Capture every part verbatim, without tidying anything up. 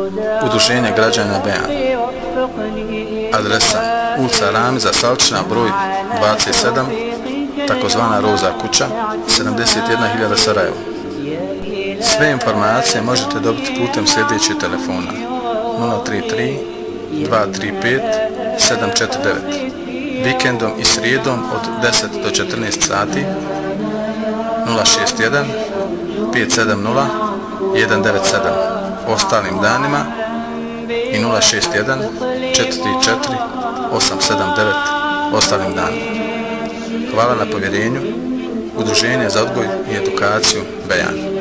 Udruženje građana Bejan. Adresa ulica Ramiza Salčina, broj dvadeset sedam, takozvana Roza kuća, sedamdeset jedna hiljada Sarajevo. Sve informacije možete dobiti putem sljedećih telefona nula tri tri dva tri pet sedam četiri devet. Vikendom i srijedom od deset do četrnaest sati nula šest jedan pet sedam nula jedan devet sedam. Ostalim danima i nula šest jedan četiri četiri osam sedam devet ostalim danima. Hvala na povjerenju. Udruženje za odgoj i edukaciju Bejan.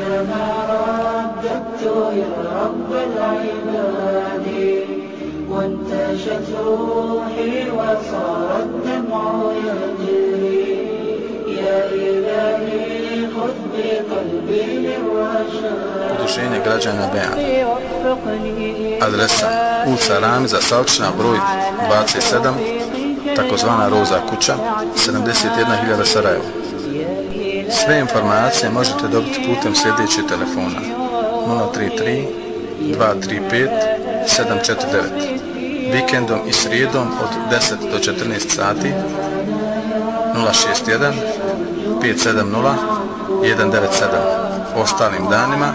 وانتشت روحي وصار الدمع يجري يا إلهي خذ بقلبي للرشاد. Udruženje građana Bejan. Adresa ulica Ramiza Salčina, broj dvadeset sedam, takozvana Roza kuća, sedamdeset jedna hiljada Sarajevo. Sve informacije možete dobiti putem sljedećih telefona nula tri tri dva tri pet sedam četiri devet. Vikendom i srijedom od deset do četrnaest sati nula šest jedan pet sedam nula jedan devet sedam. Ostalim danima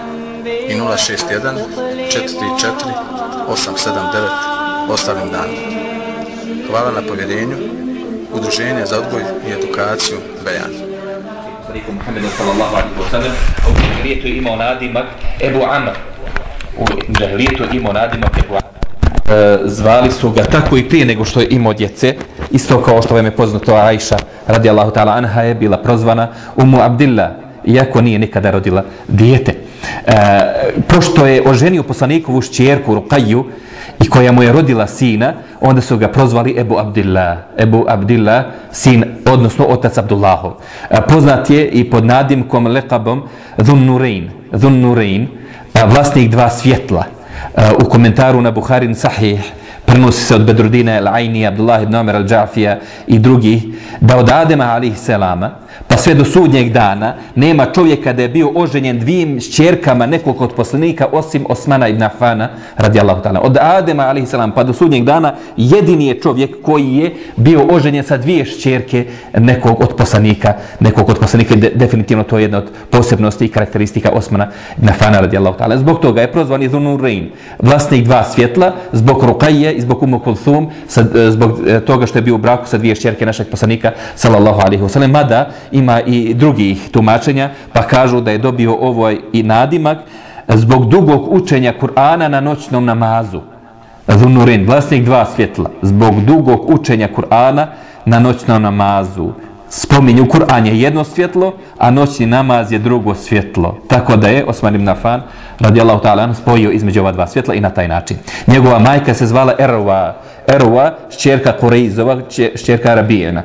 i nula šest jedan četiri četiri osam sedam devet ostalim danima. Hvala na povjerenju. Udruženje za odgoj i edukaciju Bejan. Muhammedu sallallahu alaihi wa sallam, u džahilijetu je imao nadimak Ebu Amr. U džahilijetu je imao nadimak Ebu Amr. E, zvali su ga tako i prije nego što je imao djece, isto kao što vam je poznato, Aisha radijallahu ta'ala anha je bila prozvana Umu Abdillah, iako nije nikada rodila dijete. E, pošto je oženio poslanikovu šćerku Ruqayju i koja mu je rodila sina, onda su ga prozvali Ebu Abdillah, Ebu Abdillah, sin, odnosno otac Abdullahov. E, poznat je i pod nadimkom lekabom Dhun Nurein, Dhun Nurein, vlasnik dva svjetla. U komentaru na Buharin Sahih prenosi se od Bedrudina al-Aini, Abdullah ibn Omer al-Džafija i drugih, da od Adema alaihi selama pa sve do sudnjeg dana nema čovjeka da je bio oženjen dvijim šćerkama nekog od poslanika osim Osmana ibn Affana radijallahu ta'ala. Od Adema alaihi selam pa do sudnjeg dana jedini je čovjek koji je bio oženjen sa dvije šćerke nekog od poslanika, nekog od poslanika. De, definitivno to je jedna od posebnosti i karakteristika Osmana ibn Affana radijallahu ta'ala. Zbog toga je prozvan i Dhun Nurein, vlasnik dva svjetla, zbog Ruqayje i zbog Umu Kulthum, zbog toga što je bio u braku sa dvije šćerke našeg poslanika sallallahu alaihi wa sallam. Mada ima i drugih tumačenja, pa kažu da je dobio ovaj i nadimak zbog dugog učenja Kur'ana na noćnom namazu. Dhun Nurein, vlasnik dva svjetla, zbog dugog učenja Kur'ana na noćnom namazu. Spominju, Kur'an je jedno svjetlo, a noćni namaz je drugo svjetlo. Tako da je Osman ibn Affan radijallahu ta'ala spojio između ova dva svjetla i na taj način. Njegova majka se zvala Erwa, Erwa, šćerka Kurejzova, šćerka Arabijena.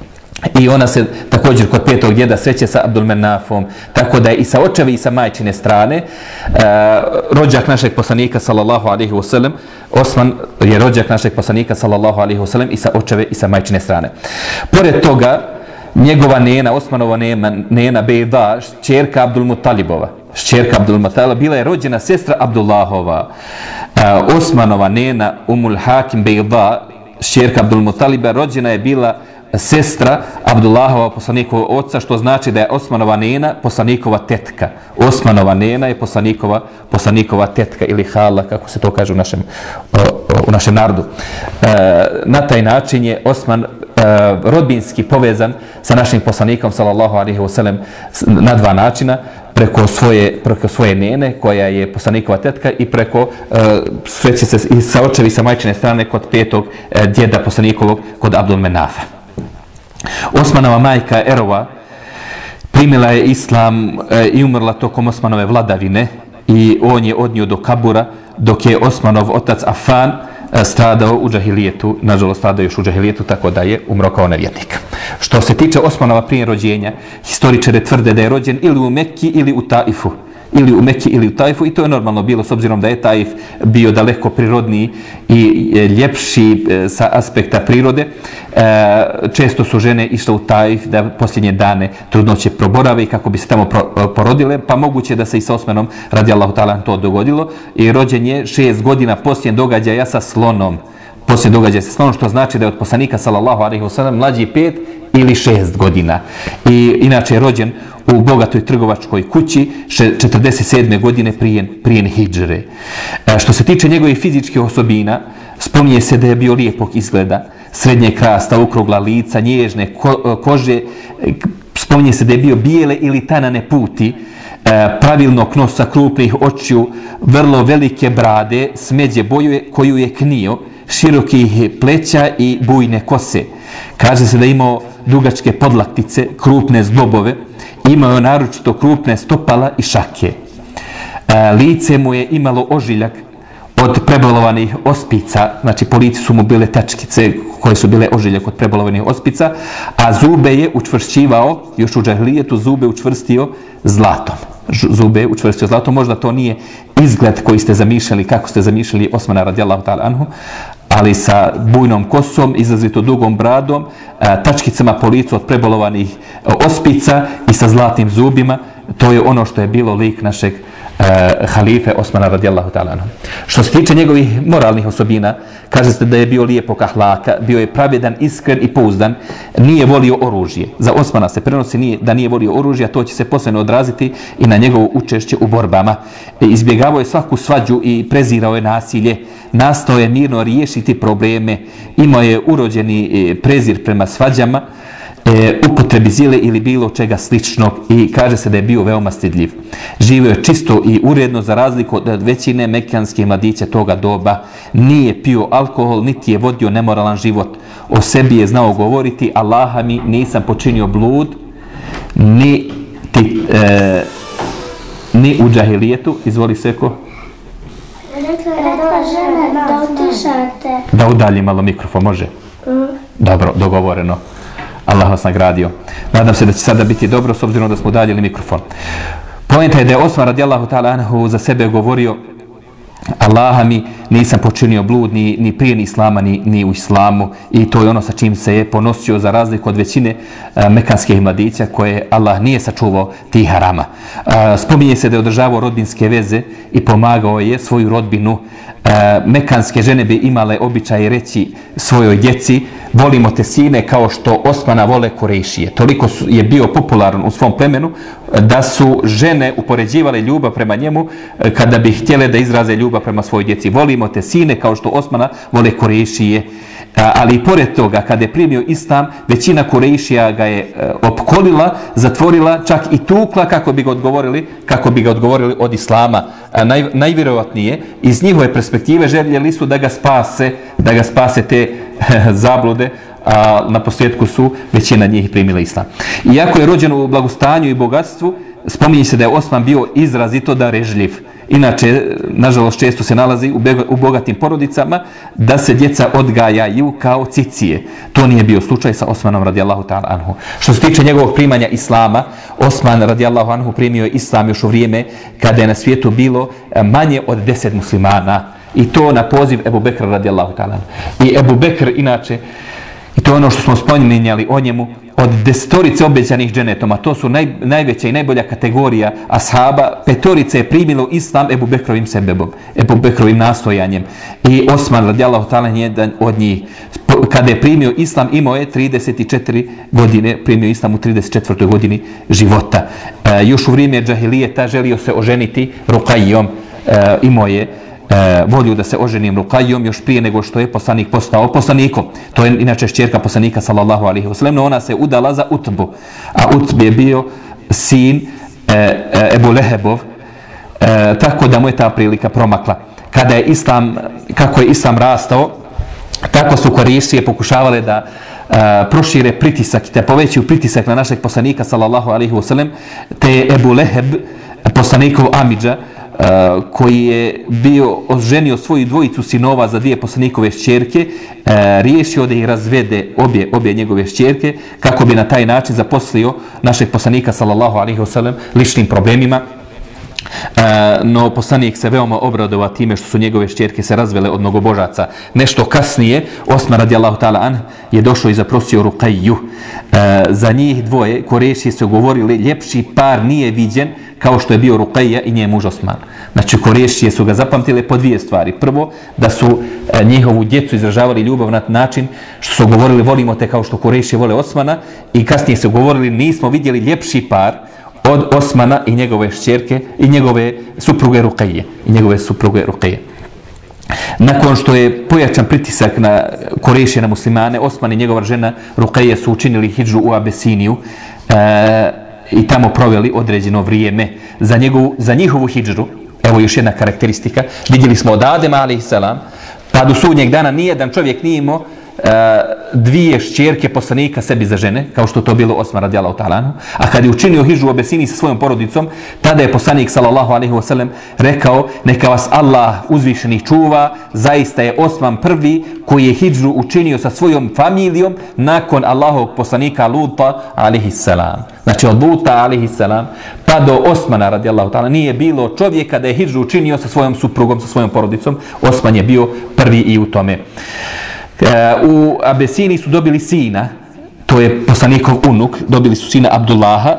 I ona se također kod petog djeda sreće sa Abdul Menafom, tako da je i sa očeve i sa majčine strane e, rođak našeg poslanika sallallahu alaihi wa sallam. Osman je rođak našeg poslanika sallallahu alaihi wa sallam i sa očeve i sa majčine strane. Pored toga, njegova nena, Osmanova nena, nena Bejda, šćerka Abdul Mutalibova, šćerka Abdul Mutalibova, bila je rođena sestra Abdullahova. E, Osmanova nena Umul Hakim Bejda, šćerka Abdul Mutaliba, rođena je bila sestra Abdullahova, poslanikova oca, što znači da je Osmanova nena poslanikova tetka. Osmanova nena je poslanikova, poslanikova tetka ili hala, kako se to kaže u našem, u našem narodu. E, na taj način je Osman e, rodbinski povezan sa našim poslanikom sallallahu alejhi ve sellem na dva načina, preko svoje, preko svoje nene koja je poslanikova tetka i preko e, sreće se i sa očevi i sa majčine strane kod petog e, djeda poslanikovog kod Abdul Menafa. Osmanova majka Erwa primila je islam e, i umrla tokom Osmanove vladavine i on je odnio do kabura, dok je Osmanov otac Affan e, stradao u džahilijetu, nažalost stradao još u džahilijetu, tako da je umro kao nevjernik. Što se tiče Osmanova prije rođenja, historičari tvrde da je rođen ili u Mekki ili u Taifu, ili u Mekki ili u Tajfu, i to je normalno bilo s obzirom da je Tajf bio daleko prirodniji i ljepši sa aspekta prirode. Često su žene išle u Tajf da posljednje dane trudnoće proborave i kako bi se tamo porodile, pa moguće da se i sa Osmanom radijallahu ta'ala to dogodilo, i rođen je šest godina poslije događaja sa slonom. Poslije događaja sa slonom, što znači da je od poslanika sallallahu alejhi ve sellem mlađi pet ili šest godina. I inače je rođen u bogatoj trgovačkoj kući četrdeset sedme godine prije, prije hidžre. E, što se tiče njegovih fizičkih osobina, spominje se da je bio lijepog izgleda, srednje krasta, okrugla lica, nježne ko, kože, spominje se da je bio bijele ili tanane puti, e, pravilnog nosa, krupnih očiju, vrlo velike brade, smeđe boje koju je knio, širokih pleća i bujne kose. Kaže se da je imao dugačke podlaktice, krupne zglobove, imao je naročito krupne stopala i šake. E, lice mu je imalo ožiljak od prebolovanih ospica, znači po licu su mu bile tačkice koje su bile ožiljak od prebolovanih ospica, a zube je učvršćivao, još u džahilijetu zube učvrstio zlatom. Zube učvrstio zlatom, možda to nije izgled koji ste zamišljali, kako ste zamišljali Osmana radijallahu ta'ala anhu, ali sa bujnom kosom, izrazito dugom bradom, tačkicama po licu od prebolovanih ospica i sa zlatnim zubima. To je ono što je bilo lik našeg uh, halife Osmana radijallahu ta'ala anhu. Što se tiče njegovih moralnih osobina, kaže se da je bio lijepog ahlaka, bio je pravedan, iskren i pouzdan, nije volio oružje. Za Osmana se prenosi nije, da nije volio oružje, a to će se posebno odraziti i na njegovo učešće u borbama. Izbjegavao je svaku svađu i prezirao je nasilje, nastao je mirno riješiti probleme, imao je urođeni prezir prema svađama, E, upotrebi zile ili bilo čega sličnog, i kaže se da je bio veoma stidljiv. Živio je čisto i uredno, za razliku od većine mekanskih mladića toga doba. Nije pio alkohol, niti je vodio nemoralan život. O sebi je znao govoriti: Allaha mi, nisam počinio blud ni, ti, e, ni u džahilijetu. Izvoli Seko. Rekla žena da utišate. Da udalji malo mikrofon, može? Mm. Dobro, dogovoreno. Allah vas nagradio. Nadam se da će sada biti dobro, s obzirom da smo udaljili mikrofon. Poenta je da je Osman radijallahu ta'ala anhu za sebe govorio: Allaha mi, nisam počinio blud ni, ni prije ni islama ni, ni u islamu, i to je ono sa čim se je ponosio, za razliku od većine a, mekanskih mladića koje Allah nije sačuvao tih harama. A, spominje se da je održavao rodbinske veze i pomagao je svoju rodbinu. A, mekanske žene bi imale običaj reći svojoj djeci: volimo te sine kao što Osmana vole Kurejšije. Toliko su, je bio popularan u svom plemenu da su žene upoređivale ljubav prema njemu kada bi htjele da izraze ljubav prema svojoj djeci. Volimo te sine kao što Osmana vole Kurejšije. Ali i pored toga, kada je primio islam, većina Kurejšija ga je opkolila, zatvorila, čak i tukla kako bi ga odgovorili, kako bi ga odgovorili od islama. Naj, najvjerovatnije, iz njihove perspektive željeli su da ga spase, da ga spase te zablude, a na posljedku su većina njih primila islam. Iako je rođen u blagostanju i bogatstvu, spominje se da je Osman bio izrazito darežljiv. Inače, nažalost, često se nalazi u bogatim porodicama da se djeca odgajaju kao cicije. To nije bio slučaj sa Osmanom radijallahu ta'ala anhu. Što se tiče njegovog primanja islama, Osman radijallahu anhu primio je islam još u vrijeme kada je na svijetu bilo manje od deset muslimana. I to na poziv Ebu Bekra radijallahu ta'ala anhu. I Ebu Bekr, inače, i to je ono što smo spominjali o njemu, od desetorice obećanih dženetom, a to su naj, najveća i najbolja kategorija ashaba, petorice je primilo islam Ebu Bekrovim sebebom, Ebu Bekrovim nastojanjem. I Osman radijallahu ta'ala jedan od njih. Kada je primio islam, imao je trideset četiri godine, primio islam u trideset četvrtoj godini života. E, još u vrijeme džahilijeta želio se oženiti Rukajijom, e, imao je E, volju da se oženim Rukajijom još prije nego što je poslanik postao poslanikom. To je inače šćerka poslanika sallallahu alejhi ve sellem, no ona se udala za Utbu, a Utb je bio sin e, e, Ebu Lehebov, e, tako da mu je ta prilika promakla. Kada je islam, kako je islam rastao, tako su Kurejšije pokušavale da Uh, prošire pritisak, te povećaju pritisak na našeg poslanika sallallahu alejhi ve sellem, te Ebu Leheb, poslanikov amidža, uh, koji je bio oženio svoju dvojicu sinova za dvije poslanikove šćerke, uh, riješio da ih razvede obje, obje njegove šćerke, kako bi na taj način zaposlio našeg poslanika sallallahu alejhi ve sellem ličnim problemima. no poslanik se veoma obradovao time što su njegove šćerke se razvele od mnogobožaca. Nešto kasnije, Osman radijallahu ta'ala an je došao i zaprosio Ruqayju. Za njih dvoje Kureši su govorili ljepši par nije viđen kao što je bio Ruqayja i njen muž Osman. Znači Kurešije su ga zapamtili po dvije stvari. Prvo, da su njihovu djecu izražavali ljubav na način što su govorili volimo te kao što Kurešije vole Osmana, i kasnije su govorili nismo vidjeli ljepši par od Osmana i njegove šćerke i njegove supruge Ruqayje i njegove supruge Ruqayje. Nakon što je pojačan pritisak na Kurešije, na muslimane, Osman i njegova žena Ruqayje su učinili hidžu u Abesiniju e, i tamo proveli određeno vrijeme. Za, njegovu, za njihovu hidžu, evo još jedna karakteristika, vidjeli smo od Adema alejhiselam pa do sudnjeg dana nijedan čovjek nije imao Uh, dvije šćerke poslanika sebi za žene, kao što to bilo Osman radijallahu ta'ala anhu. A kad je učinio hidžu u Abesini sa svojom porodicom, tada je poslanik sallallahu alejhi ve sellem rekao neka vas Allah uzvišenih čuva, zaista je Osman prvi koji je hidžu učinio sa svojom familijom nakon Allahovog poslanika Luta alejhi selam. Znači od Luta alejhi selam pa do Osmana radijallahu ta'ala nije bilo čovjeka da je hidžu učinio sa svojom suprugom, sa svojom porodicom. Osman je bio prvi i u tome. U Abesini su dobili sina, to je poslanikov unuk, dobili su sina Abdullaha.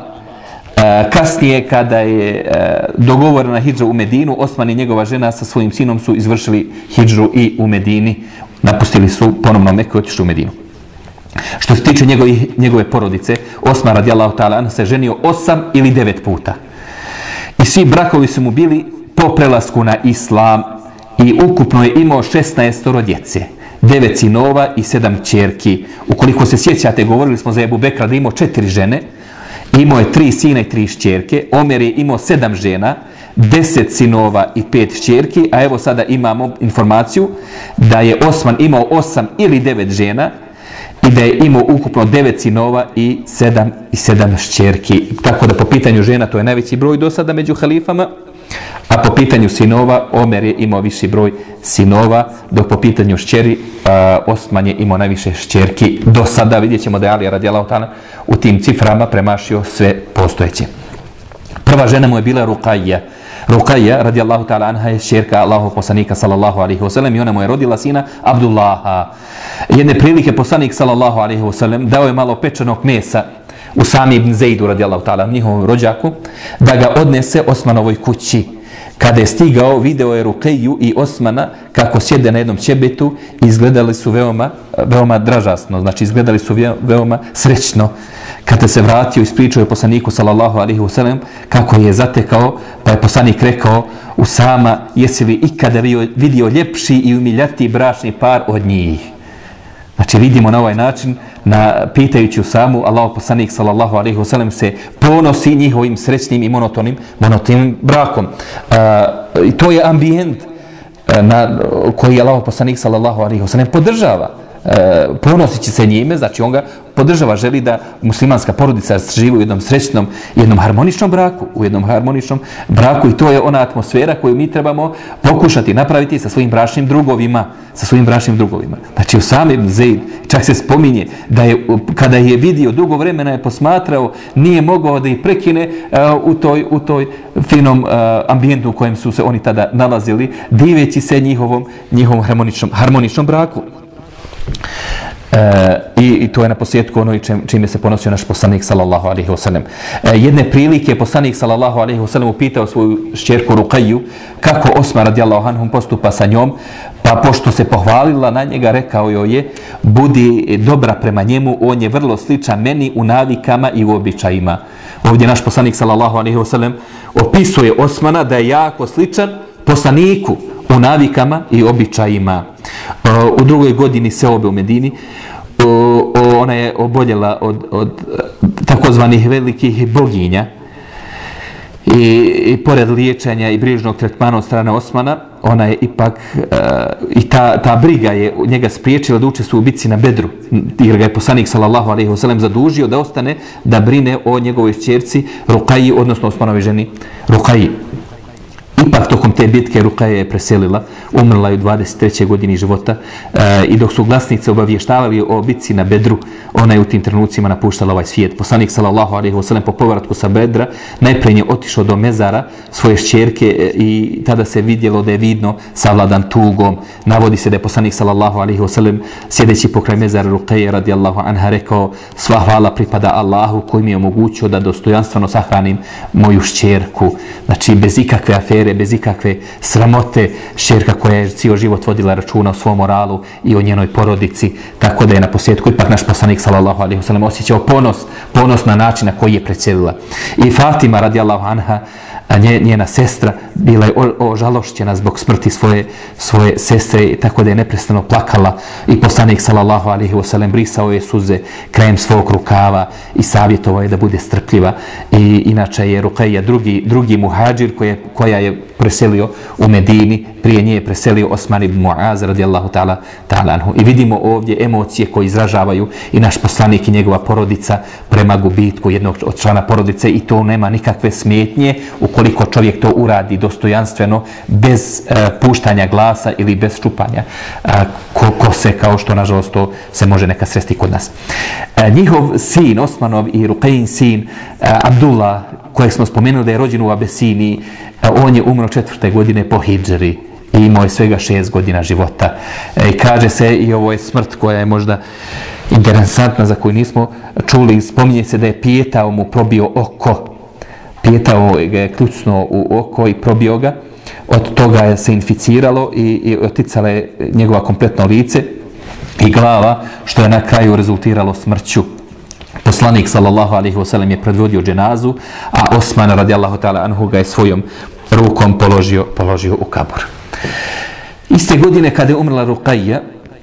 Kasnije kada je dogovorena hidža u Medinu, Osman i njegova žena sa svojim sinom su izvršili hidžu i u Medini, napustili su ponovno Meku i otišli u Medinu. Što se tiče njegove, njegove porodice, Osman radijallahu ta'ala an se ženio osam ili devet puta. I svi brakovi su mu bili po prelasku na islam i ukupno je imao šesnaestoro djece. Devet sinova i sedam ćerki. Ukoliko se sjećate, govorili smo za Ebu Bekra da imao četiri žene, imao je tri sina i tri šćerke, Omer je imao sedam žena, deset sinova i pet šćerki, a evo sada imamo informaciju da je Osman imao osam ili devet žena i da je imao ukupno devet sinova i sedam i sedam šćerki. Tako da po pitanju žena to je najveći broj do sada među halifama, a po pitanju sinova Omer je imao viši broj sinova, dok po pitanju šćeri uh, Osman je imao najviše šćerki do sada. Vidjet ćemo da je Ali radijallahu ta'ala u tim ciframa premašio sve postojeće. Prva žena mu je bila Ruqayja. Ruqayja radijallahu ta'ala anha je šćerka Allahov poslanika sallallahu alejhi ve sellem i ona mu je rodila sina Abdullaha. Jedne prilike poslanik sallallahu alejhi ve sellem dao je malo pečenog mesa Usami ibn Zejdu radijallahu ta'ala, njihovom rođaku, da ga odnese Osmanovoj kući. Kada je stigao, video je Ruqayju i Osmana kako sjede na jednom ćebetu i izgledali su veoma, veoma dražasno, znači izgledali su veoma srećno. Kada se vratio, ispričao je poslaniku sallallahu alejhi ve sellem kako je zatekao, pa je poslanik rekao: Usama, jesi li ikada vidio ljepši i umiljatiji bračni par od njih? Znači vidimo na ovaj način, na, pitajući Usamu, Allahov poslanik sallallahu alejhi ve sellem se ponosi njihovim srećnim i monotonim, monotonim brakom. Uh, I to je ambijent uh, na, koji Allahov poslanik sallallahu alejhi ve sellem podržava. Uh, ponosit se njime, znači on ga podržava, želi da muslimanska porodica živi u jednom srećnom, jednom harmoničnom braku, u jednom harmoničnom braku, i to je ona atmosfera koju mi trebamo pokušati napraviti sa svojim bračnim drugovima, sa svojim bračnim drugovima. Znači Usama ibn Zejd čak se spominje da je, kada je vidio, dugo vremena je posmatrao, nije mogao da ih prekine uh, u toj, u toj finom uh, ambijentu u kojem su se oni tada nalazili, diveći se njihovom, njihovom harmoničnom, harmoničnom braku. E, i, i to je na posljedku ono čim, čime se ponosio naš poslanik sallallahu alejhi ve sellem. E, jedne prilike poslanik sallallahu alejhi ve sellem upitao svoju šćerku Ruqayju kako Osman radijallahu anhu postupa sa njom, pa pošto se pohvalila na njega, rekao joj je: budi dobra prema njemu, on je vrlo sličan meni u navikama i u običajima. Ovdje naš poslanik sallallahu alejhi ve sellem opisuje Osmana da je jako sličan poslaniku u navikama i običajima. U drugoj godini seobe u Medini, ona je oboljela od, od takozvanih velikih boginja i, i pored liječenja i brižnog tretmana od strane Osmana, ona je ipak uh, i ta, ta briga je njega spriječila da učestvuje u bitci na Bedru, jer ga je poslanik sallallahu alejhi ve sellem zadužio da ostane da brine o njegovoj šćerci Ruqayji, odnosno Osmanovoj ženi Ruqayji. Ipak tokom te bitke Ruqaja je preselila, umrla je u dvadeset trećoj godini života e, i dok su glasnice obavještavali o bitci na Bedru, ona je u tim trenucima napuštala ovaj svijet. Poslanik sallallahu alejhi ve sellem po povratku sa Bedra najprije je otišao do mezara svoje šćerke i tada se vidjelo da je vidno savladan tugom. Navodi se da je poslanik sallallahu alejhi ve sellem sjedeći pokraj mezara Ruqaje radijallahu anha rekao: sva hvala pripada Allahu koji mi je omogućio da dostojanstveno sahranim moju šćerku. Znači bez ikakve afere, bez ikakve sramote, šćerka koja je cijel život vodila računa o svom moralu i o njenoj porodici, tako da je na posljedku ipak naš poslanik sallallahu alejhi ve sellem osjećao ponos, ponos na način na koji je preselila. I Fatima radijallahu anha, njena sestra, bila je ožalošćena zbog smrti svoje, svoje sestre, tako da je neprestano plakala i poslanik sallallahu alejhi ve sellem brisao je suze krajem svog rukava i savjetovao je da bude strpljiva. I inače je Ruqaja drugi, drugi muhađir koja, koja je preselio u Medini, prije nje je preselio Osman ibn Muaz radijallahu ta'ala ta'ala anhu. I vidimo ovdje emocije koje izražavaju i naš poslanik i njegova porodica prema gubitku jednog od člana porodice, i to nema nikakve smetnje ukoliko čovjek to uradi dostojanstveno, bez e, puštanja glasa ili bez šupanja e, ko, kose, kao što nažalost to se može neka sresti kod nas. E, njihov sin, Osmanov i Ruqajin sin, e, Abdullah, kojeg smo spomenuli da je rođen u Abesiniji, e, on je umro četvrte godine po hidžri i imao je svega šest godina života. E, kaže se, i ovo je smrt koja je možda interesantna, za koju nismo čuli, spominje se da je pijetao mu probio oko, pijetao ga je kljucno u oko i probio ga, od toga je se inficiralo i, i oticala je njegova kompletno lice i glava, što je na kraju rezultiralo smrću. Poslanik sallallahu alejhi ve sellem je predvodio dženazu, a Osman radijallahu ta'ala anhu ga je svojom rukom položio, položio u kabur. Iste godine kada je umrla Ruqaja,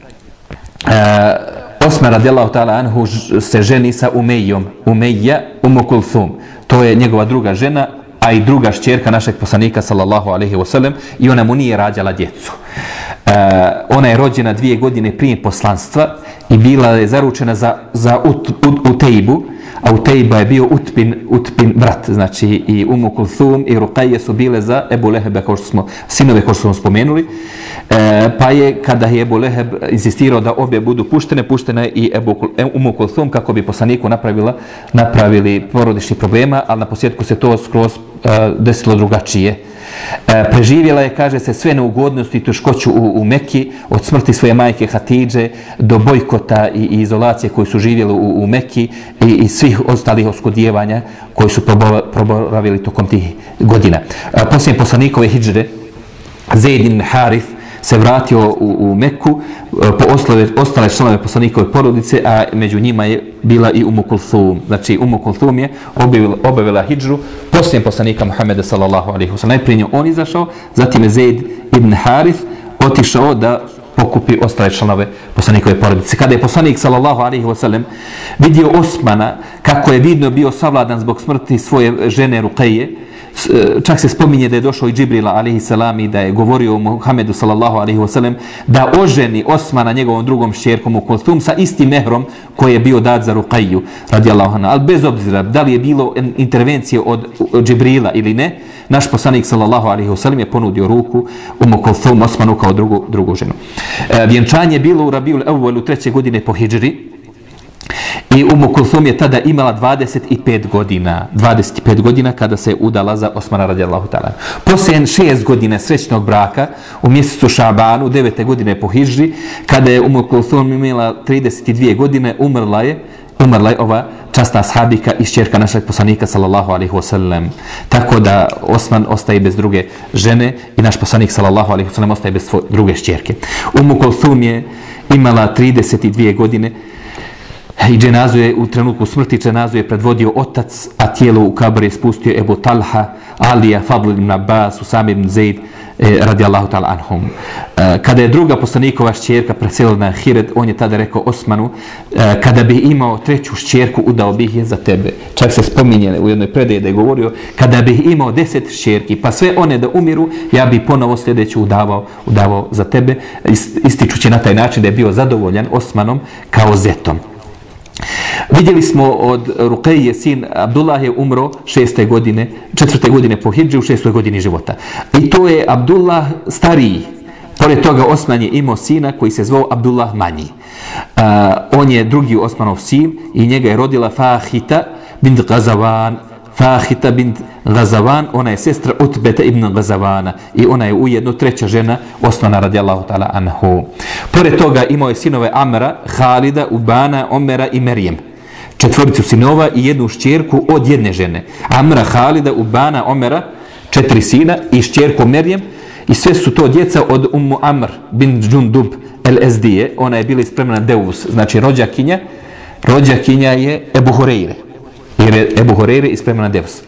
uh, Osman radijallahu ta'ala anhu se ženi sa Umejjom, Umejja Umu Kulthum. To je njegova druga žena, a i druga šćerka našeg poslanika sallallahu alejhi ve sellem, i ona mu nije rađala djecu. Uh, ona je rođena dvije godine prije poslanstva i bila je zaručena za, za ut, ut, Utejbu, a Utejba je bio Utbin, Utbin brat, znači i Umu Kulthum i Ruqaje su bile za Ebu Leheba, kao što smo, sinove kao što smo spomenuli, e, pa je kada je Ebu Leheb insistirao da obje budu puštene, puštena je i Ebu, Umu Kulthum, kako bi poslaniku napravila, napravili porodični problema, ali na posljedku se to skroz e, desilo drugačije. E, preživjela je, kaže se, sve neugodnosti i teškoću u, u Meki, od smrti svoje majke Hatidže do bojkota i, i izolacije koji su živjeli u, u Meki i, i svih ostalih oskodijevanja koji su proboravili tokom tih godina. E, poslije poslanikove hidžre, Zaid ibn Harith se vratio u, u Meku po ostale, ostale članove poslanikove porodice, a među njima je bila i Umu Kulthum. Znači Umu Kulthum je obavila, obavila hidžru poslije poslanika Muhammeda sallallahu alejhi ve sellem. Najprije on izašao, zatim je Zaid ibn Harith otišao da pokupi ostale članove poslanikove porodice. Kada je poslanik sallallahu alejhi ve sellem vidio Osmana kako je vidno bio savladan zbog smrti svoje žene Ruqaje, čak se spominje da je došao i Džibrila alejhi selam i da je govorio o Muhammedu sallallahu alejhi ve sellem da oženi Osmana njegovom drugom šćerkom u Kulthum sa istim mehrom koji je bio dat za Ruqaju radijallahu anha. Ali bez obzira da li je bilo intervencije od Džibrila ili ne, naš poslanik sallallahu alejhi ve sellem je ponudio ruku Umu Kulthum Osmanu kao drugu, drugu ženu. E, vjenčanje je bilo u Rabiul Evvelu treće godine po hidžri. I Umu Kulthum je tada imala dvadeset pet godina, dvadeset pet godina kada se udala za Osmana radijallahu ta'ala. Poslije šest godina srećnog braka, u mjesecu Šabanu, devete godine po hidžri, kada je Umu Kulthum imala trideset dvije godine, umrla je, umrla je ova časna ashabika i šćerka našeg poslanika sallallahu alejhi ve sellem. Tako da Osman ostaje bez druge žene i naš poslanik sallallahu alejhi ve sellem ostaje bez svoje druge šćerke. Umu Kulthum je imala trideset dvije godine i dženazu je u trenutku smrti dženazu je predvodio otac, a tijelo u kabor je spustio Ebu Talha, Alija, Fadl ibn Abbas, Usam ibn Zaid eh, radijallahu ta'ala anhum. Eh, kada je druga poslanikova šćerka preselila na Hired, on je tada rekao Osmanu, eh, kada bi imao treću šćerku, udao bih je za tebe. Čak se spominje u jednoj predaji da je govorio, kada bih imao deset šćerki, pa sve one da umiru, ja bih ponovo sljedeću udavao, udavao za tebe, ističući na taj način da je bio zadovoljan Osmanom kao zetom. Vidjeli smo od Ruqeje, sin Abdullah je umro šeste godine, četvrte godine po hidži, u šestoj godini života. I to je Abdullah stariji. Pored toga Osman je imao sina koji se zvao Abdullah manji. Uh, on je drugi Osmanov sin i njega je rodila Fahita bint Gazavan. Fahita bint Gazavan, ona je sestra Utbeta ibn Gazavana i ona je ujedno treća žena Osmana radijallahu ta'ala anhu. Pored toga imao je sinove Amra, Halida, Ubana, Omera i Merijem. Četvoricu sinova i jednu šćerku od jedne žene. Amra, Halida, Ubana, Omera, četiri sina i šćerku Merijem. I sve su to djeca od Ummu Amr bin Džundub el-Ezdije. Ona je bila spremna Deus, znači rođakinja. Rođakinja je Ebu Hureyre. Jer je Ebu Hureyre ispremna Deus.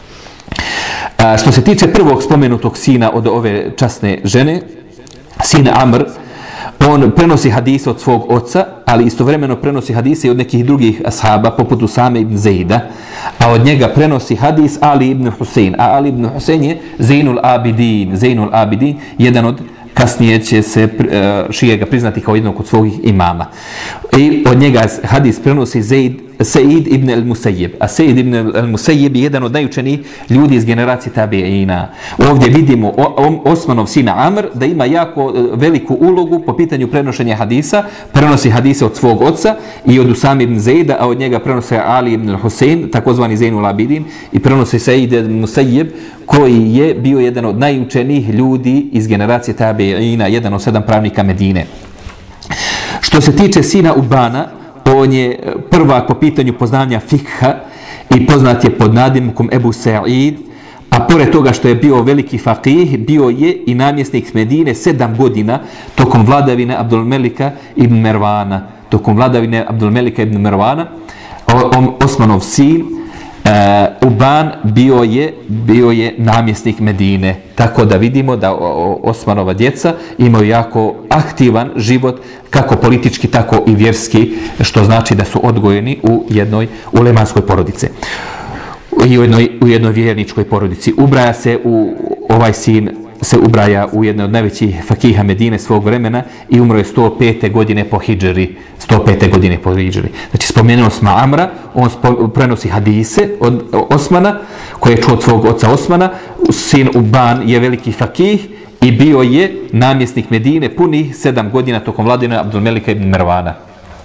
A, što se tiče prvog spomenutog sina od ove časne žene, sin Amr, on prenosi hadise od svog oca, ali istovremeno prenosi hadise i od nekih drugih ashaba, poput Usame ibn Zejda, a od njega prenosi hadis Ali ibn Husein. A Ali ibn Husein je Zainul Abidin, Zainul Abidin, jedan od, kasnije će se šije ga priznati kao jednog od svojih imama. I od njega hadis prenosi Zaid, Sejid ibn al-Musayyib. A Sejid ibn al-Musayyib je jedan od najučenijih ljudi iz generacije tabiina. Ovdje vidimo Osmanov sina Amr da ima jako veliku ulogu po pitanju prenošenja hadisa. Prenosi hadise od svog oca i od Usame ibn Zejda, a od njega prenose Ali ibn Husein, takozvani Zainul Abidin, i prenosi Sejid ibn al-Musayyib, koji je bio jedan od najučenijih ljudi iz generacije tabiina, jedan od sedam pravnika Medine. Što se tiče sina Ubana, on je prvak po pitanju poznavanja fikha i poznat je pod nadimkom Ebu Sa'id, a pored toga što je bio veliki faqih, bio je i namjesnik Medine sedam godina tokom vladavine Abdulmelika ibn Mervana. Tokom vladavine Abdulmelika ibn Mervana, Osmanov sin, Uh, Uban bio je, bio je namjesnik Medine. Tako da vidimo da Osmanova djeca imaju jako aktivan život, kako politički, tako i vjerski, što znači da su odgojeni u jednoj ulemanskoj porodici. I u jednoj, u jednoj vjerničkoj porodici. Ubraja se u ovaj sin se ubraja u jednoj od najvećih fakiha Medine svog vremena i umro je sto pete godine po hidžri. sto pete godine po hidžri. Znači, spomenuo smo Amra, on prenosi hadise od Osmana, koji je čuo od svog oca Osmana. Sin Uban je veliki fakih i bio je namjesnik Medine punih sedam godina tokom vladine Abdulmelika ibn Mervana.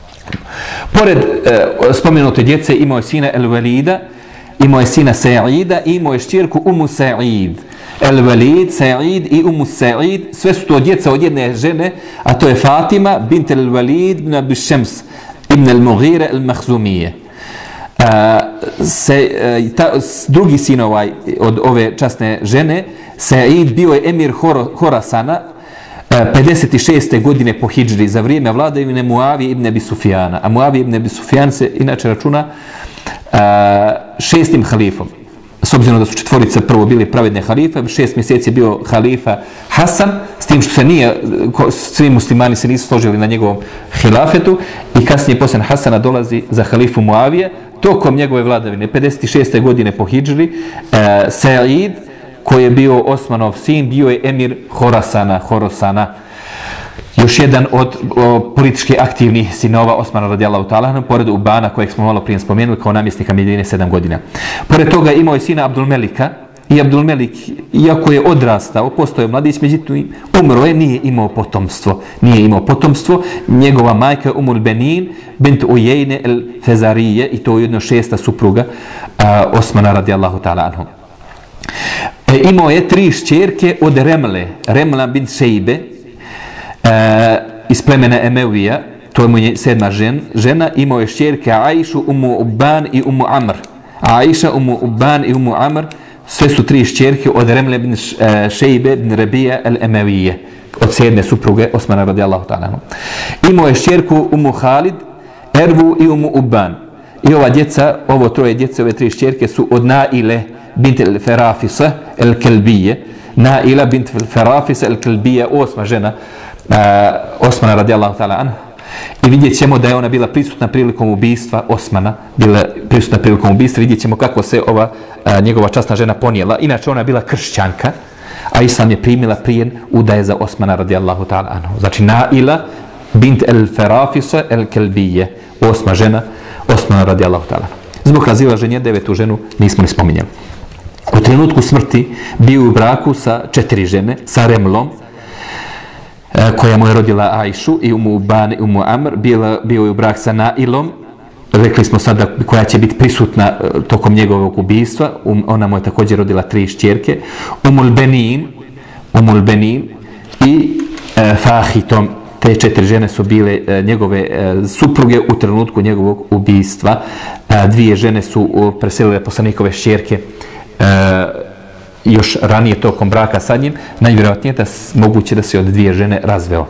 Pored e, spomenute djece imao je sina El-Walida, imao je sina Sa'ida i imao je šćerku Umu Sa'id. El-Walid, Sa'id i Umu Sa'id, sve su to djeca od jedne žene, a to je Fatima bint El-Walid ibn Abdu Šems ibn El-Mughira El-Mahzumije. Drugi sin ovaj, od ove časne žene, Sa'id, bio je emir Horasana pedeset šeste godine po hidžri za vrijeme vladavine Muavije ibn Abi Sufjana. A Muavije ibn Abi Sufjan se inače računa šestim halifom. S obzirom da su četvorice prvo bili pravedne halife, šest mjeseci je bio halifa Hasan, s tim što se nije, svi muslimani se nisu složili na njegovom hilafetu, i kasnije poslije Hasana dolazi za halifu Muavije. Tokom njegove vladavine, pedeset šeste godine po hidžri, e, Sa'id, koji je bio Osmanov sin, bio je emir Horasana, Horasana. Još jedan od o, politički aktivnih sinova Osmana radijallahu ta'ala, pored Ubana, kojeg smo malo prije spomenuli kao namjesnika Medine sedam godina. Pored toga imao je sina Abdulmelika, i Abdulmelik, iako je odrastao, postao mladić, međutim umro je, nije imao potomstvo. Nije imao potomstvo. Njegova majka Umul Benin bint Ujejne el Fezarije, i to je ujedno šesta supruga a, Osmana radijallahu ta'ala anhu. E, imao je tri šćerke od Remle, Remla bint Šejbe, e, iz plemena Emevija, to je mu sedma žen, žena. Imao je šćerke Aishu, Umu Uban i Umu Amr. Aisha, Umu Uban i Umu Amr, sve su tri šćerke od Remle bin Šejbe bin Rabija el-Emevije, od sedme supruge Osmana radijallahu ta'ala. Imao je šćerku Umu Halid, Ervu i Umu Uban. I ova djeca, ovo troje djece, ove tri šćerke su od Naile bint el-Ferafisa el-Kelbije. Naila bint el-Ferafisa el-Kelbije, osma žena uh, Osmana radijallahu ta'ala anha. I vidjet ćemo da je ona bila prisutna prilikom ubistva Osmana, bila prisutna prilikom ubistva, vidjet ćemo kako se ova a, njegova časna žena ponijela. Inače, ona je bila kršćanka, a Islam je primila prije udaje za Osmana radijallahu ta'ala anhu. Znači, Naila bint el-Ferafisa el-Kelbije, osma žena Osmana radijallahu ta'ala. Zbog razilaženja devetu ženu nismo ni spominjali. U trenutku smrti bio u braku sa četiri žene, sa Remlom, koja mu je rodila Ajšu, i Umu Ban, Umu Amr, bio, bio je u brak sa Nailom, rekli smo sada koja će biti prisutna tokom njegovog ubistva, um, ona mu je također rodila tri šćerke, Umul Benin, Umul Benin i e, Fahitom. Te četiri žene su bile e, njegove e, supruge u trenutku njegovog ubistva. E, dvije žene su o, preselile poslanikove šćerke e, još ranije tokom braka sa njim, najvjerojatnije da moguće da se od dvije žene razveo.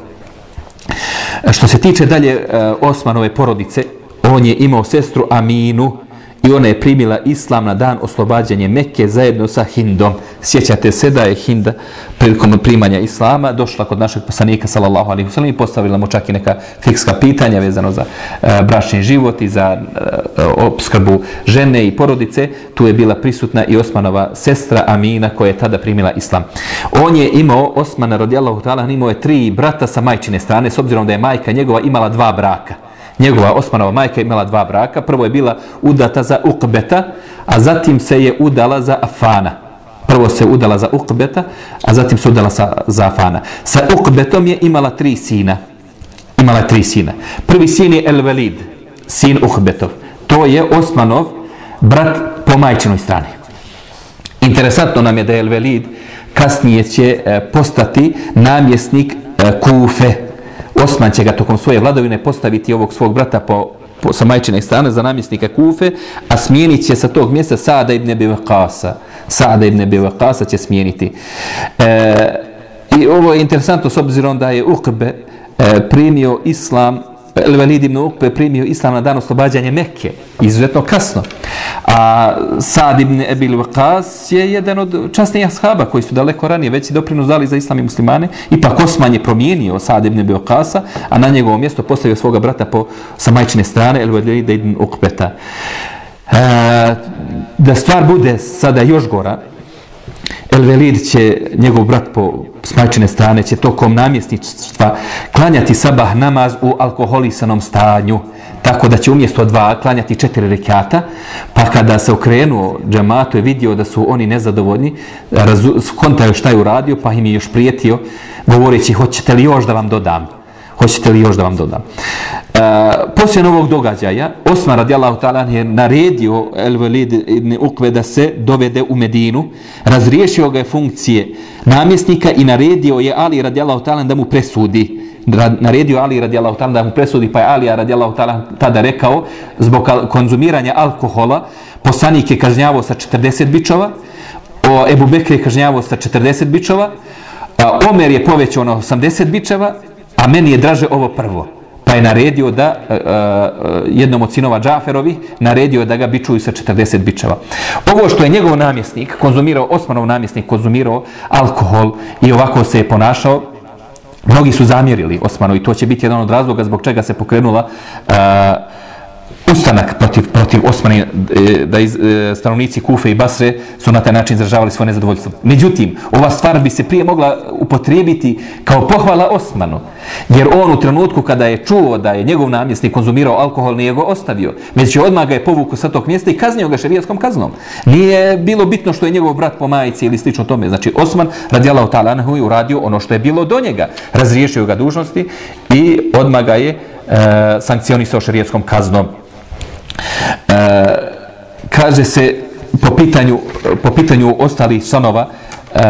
Što se tiče dalje e, Osmanove porodice, on je imao sestru Aminu i ona je primila islam na dan oslobađanja Mekke zajedno sa Hindom. Sjećate se da je Hinda prilikom primanja islama došla kod našeg poslanika sallallahu alejhi ve sellem i postavila mu čak i neka fikska pitanja vezano za e, bračni život i za e, opskrbu žene i porodice. Tu je bila prisutna i Osmanova sestra Amina koja je tada primila islam. On je imao, Osman radijallahu ta'ala, imao je tri brata sa majčine strane, s obzirom da je majka njegova imala dva braka. Njegova Osmanova majka imala dva braka. Prvo je bila udata za Uqbeta, a zatim se je udala za Afana. Prvo se udala za Uqbeta, a zatim se udala sa, za Afana. Sa Uqbetom je imala tri sina. Imala tri sina. Prvi sin je El-Velid, sin Uqbetov. To je Osmanov brat po majčinoj strani. Interesantno nam je da je El-Velid kasnije će postati namjesnik Kufe. Osman će ga tokom svoje vladavine postaviti ovog svog brata po, po, sa majčine strane za namjesnika Kufe, a smijenit će sa tog mjesta Sa'da ibn Abi Waqqasa. Sa'da ibn Abi Waqqasa će smijeniti. E, I ovo je interesantno s obzirom da je Uqbe e, primio islam, El-Velid ibn Uqbe primio islam na dan oslobađanja Mekke, izuzetno kasno. A Sa'd ibn Abi Waqqas je jedan od časnijih ashaba koji su daleko ranije već i doprinos dali za islam i muslimane. Ipak Osman je promijenio Sa'd ibn Abi Waqqasa, a na njegovo mjesto postavio svoga brata po, sa majčine strane, El-Velid ibn Uqbeta. E, da stvar bude sada još gora, El-Velid će, njegov brat po smajčine strane, će tokom namjesništva klanjati sabah namaz u alkoholisanom stanju, tako da će umjesto dva klanjati četiri rekata, pa kada se okrenuo džematu je vidio da su oni nezadovoljni, skontaju šta je uradio, pa im je još prijetio, govoreći hoćete li još da vam dodam? Hoćete li još da vam dodam? E, poslije ovog događaja, Osman radijallahu ta'ala je naredio El-Velid ibn Uqbe da se dovede u Medinu, razriješio ga je funkcije namjesnika i naredio je Ali radijallahu ta'ala da mu presudi. Naredio Ali radijallahu ta'ala da mu presudi, pa je Ali radijallahu ta'ala tada rekao, zbog konzumiranja alkohola, poslanik je kažnjavao sa četrdeset bičova, o Ebu Bekr je kažnjavao sa četrdeset bičova, a Omer je povećao na osamdeset bičeva, a meni je draže ovo prvo. Pa je naredio da, uh, uh, jednom od sinova Džaferovi, naredio da ga bičuju sa četrdeset bičeva. Ovo što je njegov namjesnik konzumirao, Osmanov namjesnik konzumirao alkohol i ovako se je ponašao, mnogi su zamjerili Osmanu i to će biti jedan od razloga zbog čega se pokrenula uh, ustanak protiv, protiv Osmana, da iz, stanovnici Kufe i Basre su na taj način izražavali svoje nezadovoljstvo. Međutim, ova stvar bi se prije mogla upotrijebiti kao pohvala Osmanu, jer on u trenutku kada je čuo da je njegov namjesnik konzumirao alkohol, nije ga ostavio, već je odmah ga je povukao sa tog mjesta i kaznio ga šerijskom kaznom. Nije bilo bitno što je njegov brat po majici ili slično tome. Znači, Osman radijallahu ta'ala anhu je uradio ono što je bilo do njega. Razriješio ga dužnosti i odmah ga je e, sankcionisao šerijskom kaznom. E, kaže se po pitanju, po pitanju ostalih sonova e,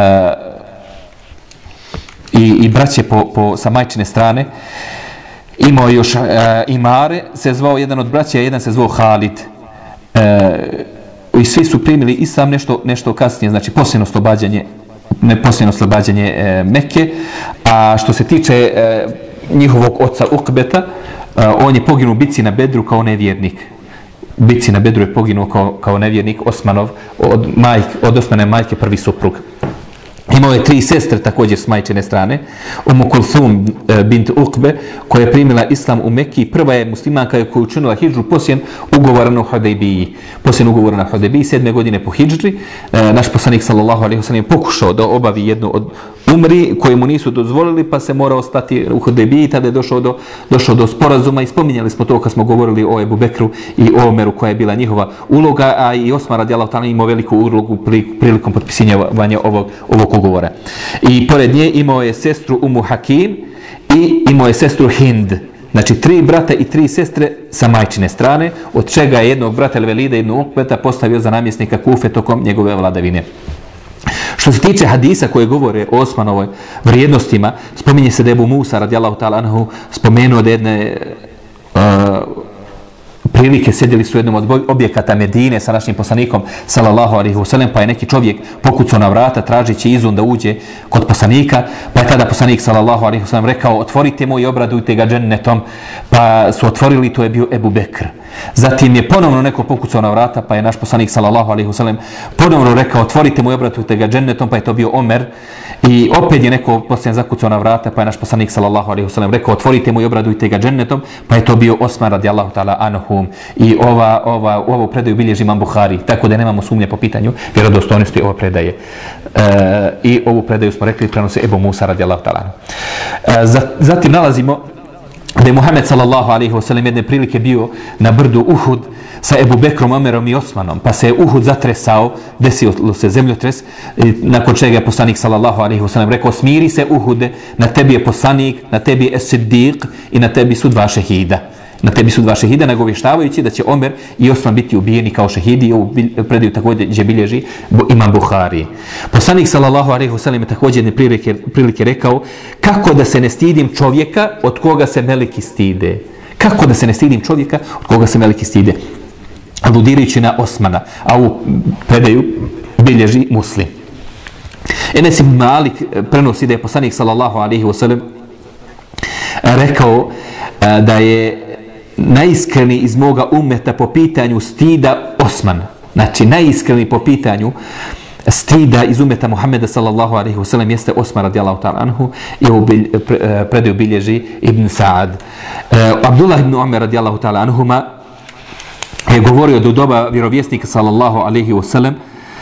i, i braće po, po, sa majčine strane, imao još e, Imare, se zvao jedan od braća, jedan se zvao Halid. E, i svi su primili islam nešto, nešto kasnije, znači posljedno oslobađanje, ne posljedno oslobađanje e, Mekke. A što se tiče e, njihovog oca Uqbeta, e, on je poginuo u bici na Bedru kao nevjernik. U bici na Bedru je poginuo kao, kao nevjernik Osmanov, od, majk, od Osmane majke prvi suprug. Imao je tri sestre također s majčine strane. Umu Kulthum bint Uqbe, koja je primila islam u Mekki. Prva je muslimanka koja je učinila hidžu poslije ugovora na Hudejbiji. Poslije ugovora na Hudejbiji, sedme godine po hidžri, naš poslanik sallallahu alejhi ve sellem pokušao da obavi jednu od umri, koji mu nisu dozvolili, pa se mora ostati u Hudejbiji. Tada je došao do, došao do sporazuma i spominjali smo to kad smo govorili o Ebu Bekru i o Omeru, koja je bila njihova uloga, a i Osman radijallahu ta'ala imao veliku ulogu prilikom potpisivanja ovog, ovog ugovora. I pored nje imao je sestru Umu Hakim i imao je sestru Hind. Znači, tri brata i tri sestre sa majčine strane, od čega je jednog brata Velida ibn Ukbeta postavio za namjesnika Kufe tokom njegove vladavine. Što se tiče hadisa koje govore o Osmanovoj vrijednostima, spominje se da je Ebu Musa radijallahu ta'ala anhu spomenuo da jedne uh, prilike sjedili su u jednom od objekata Medine sa našim poslanikom sallallahu alejhi ve sellem, pa je neki čovjek pokucao na vrata tražeći izun da uđe kod poslanika, pa je tada poslanik sallallahu alejhi ve sellem rekao: otvorite mu i obradujte ga džennetom. Pa su otvorili, to je bio Ebu Bekr. Zatim je ponovno neko pokucao na vrata, pa je naš poslanik sallallahu alejhi ve sellem ponovno rekao: otvorite mu i obradujte ga džennetom, pa je to bio Omer. I opet je neko poslije zakucao na vrata, pa je naš poslanik sallallahu alejhi ve sellem rekao: otvorite mu i obradujte ga džennetom, pa je to bio Osman radijallahu ta'ala anhum. I ova, ova, ovu predaju bilježi Imam Buhari, tako da nemamo sumnje po pitanju vjerodostojnosti ove predaje. E, I ovu predaju smo rekli prenosi Ebu Musa radijallahu ta'ala. E, zatim nalazimo da je Muhammed sallallahu alejhi ve sellem jedne prilike bio na brdu Uhud sa Ebu Bekrom, Omerom i Osmanom, pa se je Uhud zatresao, desio se zemljotres, nakon čega je poslanik sallallahu alejhi ve sellem rekao: smiri se Uhude, na tebi je poslanik, na tebi je Es-Siddiq i na tebi su dva šehida. Na tebi su dva šehida, nagovještavajući da će Omer i Osman biti ubijeni kao šehidi. I ovu predaju također bilježi Imam Buhari. Poslanik sallallahu alejhi ve sellem je također jedne prilike, prilike rekao: kako da se ne stidim čovjeka od koga se meleki stide. Kako da se ne stidim čovjeka od koga se meleki stide. Aludirajući na Osmana, a ovu predaju bilježi Muslim. Enes ibn Malik prenosi da je poslanik sallallahu alejhi ve sellem rekao da je najiskreni iz moga umeta po pitanju stida Osman. Znači, najiskreni po pitanju stida iz umeta Muhammeda sallallahu alejhi ve sellem jeste Osman radijallahu ta'ala anhu. I ovu predaju bilježi Ibn Sa'ad. Abdullah ibn Umar radijallahu ta'ala anhuma je govorio da u doba vjerovjesnika sallallahu alejhi ve sellem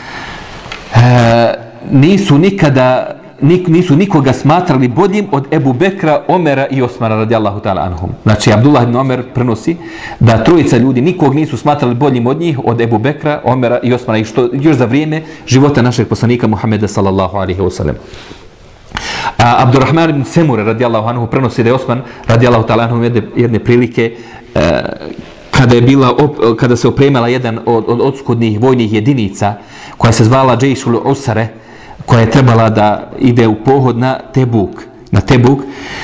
nisu nikada nisu nikoga smatrali boljim od Ebu Bekra, Omera i Osmana radijallahu ta'ala anhum. Znači, Abdullah ibn Omer prenosi da trojica ljudi nikog nisu smatrali boljim od njih od Ebu Bekra, Omera i Osmana, i što još za vrijeme života našeg poslanika Muhammeda sallallahu alejhi ve sellem. Abdurrahman ibn Semure radijallahu anhu prenosi da je Osman radijallahu ta'ala anhum jedne, jedne prilike uh, kada je bila op, kada se opremala jedan od, od odskudnih vojnih jedinica koja se zvala Džejšul Usare, koja je trebala da ide u pohod na Tebuk, na Tebuk,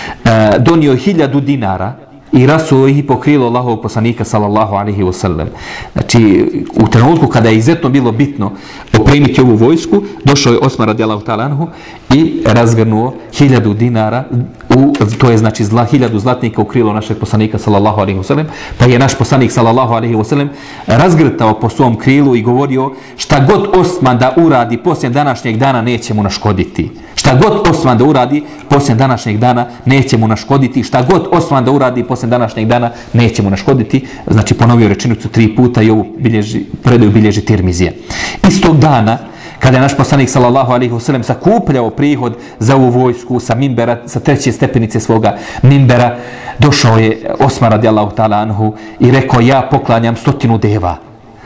e, donio hiljadu dinara i rasuo ih i pokrilo Allahovog poslanika sallallahu alejhi ve sellem. Znači, u trenutku kada je izuzetno bilo bitno opremiti ovu vojsku, došao je Osman radijallahu ta'ala anhu i razgrnuo hiljadu dinara, u, to je znači zla, hiljadu zlatnika u krilo našeg poslanika sallallahu alejhi ve sellem, pa je naš poslanik sallallahu alejhi ve sellem razgrtao po svom krilu i govorio: šta god Osman da uradi poslije današnjeg dana neće mu naškoditi. Šta god Osman da uradi poslije današnjeg dana neće mu naškoditi. Šta god Osman da uradi poslije današnjeg dana neće mu naškoditi. Znači, ponovio rečenicu tri puta i ovu bilježi, predaju bilježi Tirmizija. Istog dana, kada je naš poslanik sallallahu alejhi ve sellem sakupljao prihod za ovu vojsku sa minbera, sa treće stepenice svoga minbera, došao je Osman radijallahu ta'ala anhu i rekao: ja poklanjam stotinu deva.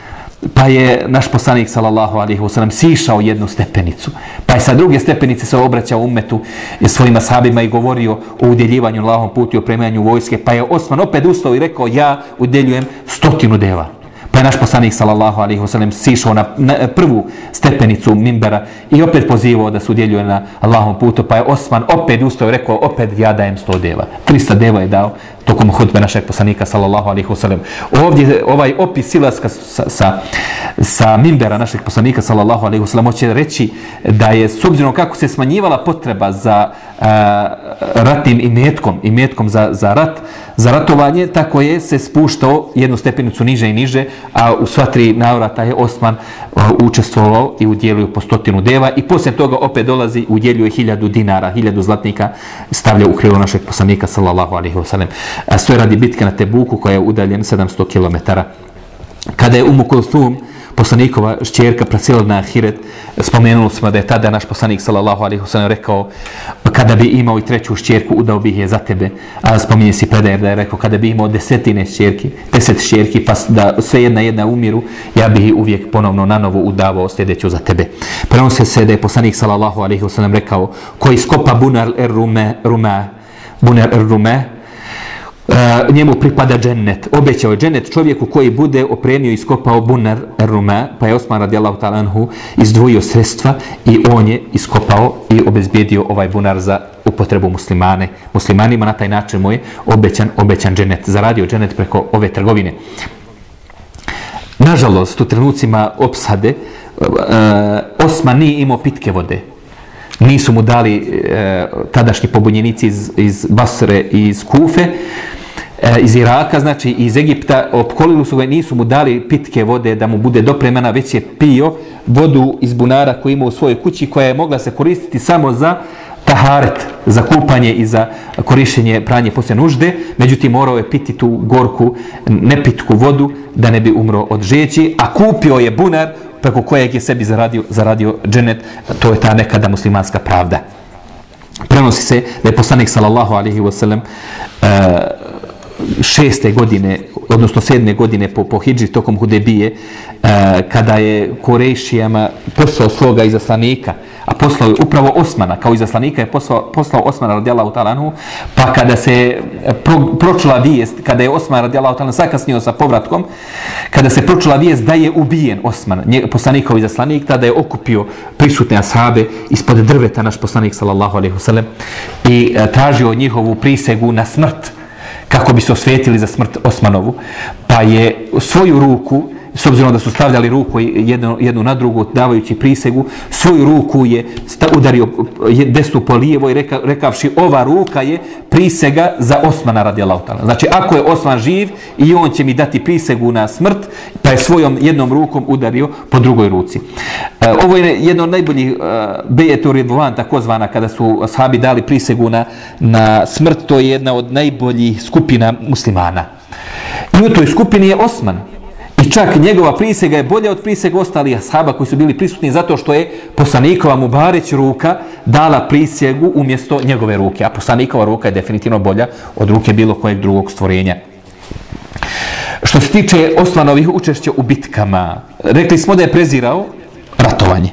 Pa je naš poslanik sallallahu alejhi ve sellem sišao jednu stepenicu, pa je sa druge stepenice se obraćao ummetu i svojim ashabima i govorio o udjeljivanju na Allahovom putu i opremanju vojske, pa je Osman opet ustao i rekao: ja udjeljujem stotinu deva. Pa je naš poslanik sallallahu alejhi ve sellem sišao na, na prvu stepenicu minbera i opet pozivao da se udjeljuje na Allahovom putu, pa je Osman opet ustao i rekao: opet ja dajem sto deva. trista deva je dao tokom hudbe našeg poslanika sallallahu alejhi ve sellem. Ovdje ovaj opis silaska sa, sa, sa minbera našeg poslanika sallallahu alejhi ve sellem hoće reći da je, s obzirom kako se smanjivala potreba za a, ratnim imetkom, imetkom za, za rat, za ratovanje, tako je se spuštao jednu stepenicu niže i niže, a u sva tri navrata je Osman a, učestvovao i udjelio po stotinu deva i poslije toga opet dolazi, udjeljuje hiljadu dinara, hiljadu zlatnika stavlja u krilo našeg poslanika sallallahu alejhi ve sellem. Sve radi bitke na Tebuku koja je udaljen sedamsto kilometara. Kada je Umu Kulthum poslanikova šćerka preselila na ahiret, spomenuli smo da je tada naš poslanik sallallahu alejhi ve sellem rekao kada bi imao i treću šćerku udao bih je za tebe, a spominje si predaje da je rekao kada bi imao desetine šćerki, deset šćerki pa da sve jedna jedna umiru, ja bih uvijek ponovno na novo udavao sljedeću za tebe. Prenosi se da je poslanik sallallahu alejhi ve sellem rekao koji skopa bunar er rume, rume bunar er rume, Uh, njemu pripada džennet. Obećao je džennet čovjeku koji bude opremio i iskopao bunar Ruma, pa je Osman radijallahu ta'ala anhu izdvojio sredstva i on je iskopao i obezbijedio ovaj bunar za upotrebu muslimane. Muslimanima na taj način mu je obećan, obećan džennet. Zaradio džennet preko ove trgovine. Nažalost, u trenucima opsade uh, Osman nije imao pitke vode. Nisu mu dali e, tadašnji pobunjenici iz, iz Basre i iz Kufe, e, iz Iraka, znači iz Egipta, opkolili su ga, nisu mu dali pitke vode da mu bude dopremana, već je pio vodu iz bunara koju ima u svojoj kući, koja je mogla se koristiti samo za taharet, za kupanje i za korištenje pranje poslije nužde, međutim morao je piti tu gorku, nepitku vodu da ne bi umro od žeći, a kupio je bunar preko kojeg je sebi zaradio, zaradio dženet. To je ta nekada muslimanska pravda. Prenosi se da je poslanik sallallahu alejhi ve sellem uh, šeste godine, odnosno sedme godine po, po hidži tokom Hudebije, uh, kada je Kurejšijama poslao svoga izaslanika, a poslao je upravo Osmana, kao izaslanika je poslao, poslao Osmana radijallahu ta'ala anhu, pa kada se pro, pročula vijest, kada je Osman radijallahu ta'ala sakasnio sa povratkom, kada se pročula vijest da je ubijen Osman, poslanikov izaslanik, tada je okupio prisutne ashabe ispod drveta naš poslanik sallallahu alejhi ve sellem i uh, tražio njihovu prisegu na smrt, kako bi se osvetili za smrt Osmanovu, pa je svoju ruku, s obzirom da su stavljali ruku jednu, jednu na drugu davajući prisegu, svoju ruku je udario desnu po lijevo i reka, rekavši ova ruka je prisega za Osmana radijallahu ta'ala. Znači ako je Osman živ i on će mi dati prisegu na smrt, pa je svojom jednom rukom udario po drugoj ruci. E, ovo je jedno od najboljih uh, bejetu ridvan, takozvana, kada su ashabi dali prisegu na, na smrt, to je jedna od najboljih skupina muslimana. I u toj skupini je Osman. I čak njegova prisega je bolja od prisega ostalih ashaba koji su bili prisutni, zato što je poslanikova Mubareć ruka dala prisegu umjesto njegove ruke. A poslanikova ruka je definitivno bolja od ruke bilo kojeg drugog stvorenja. Što se tiče Osmanovih učešća u bitkama, rekli smo da je prezirao ratovanje.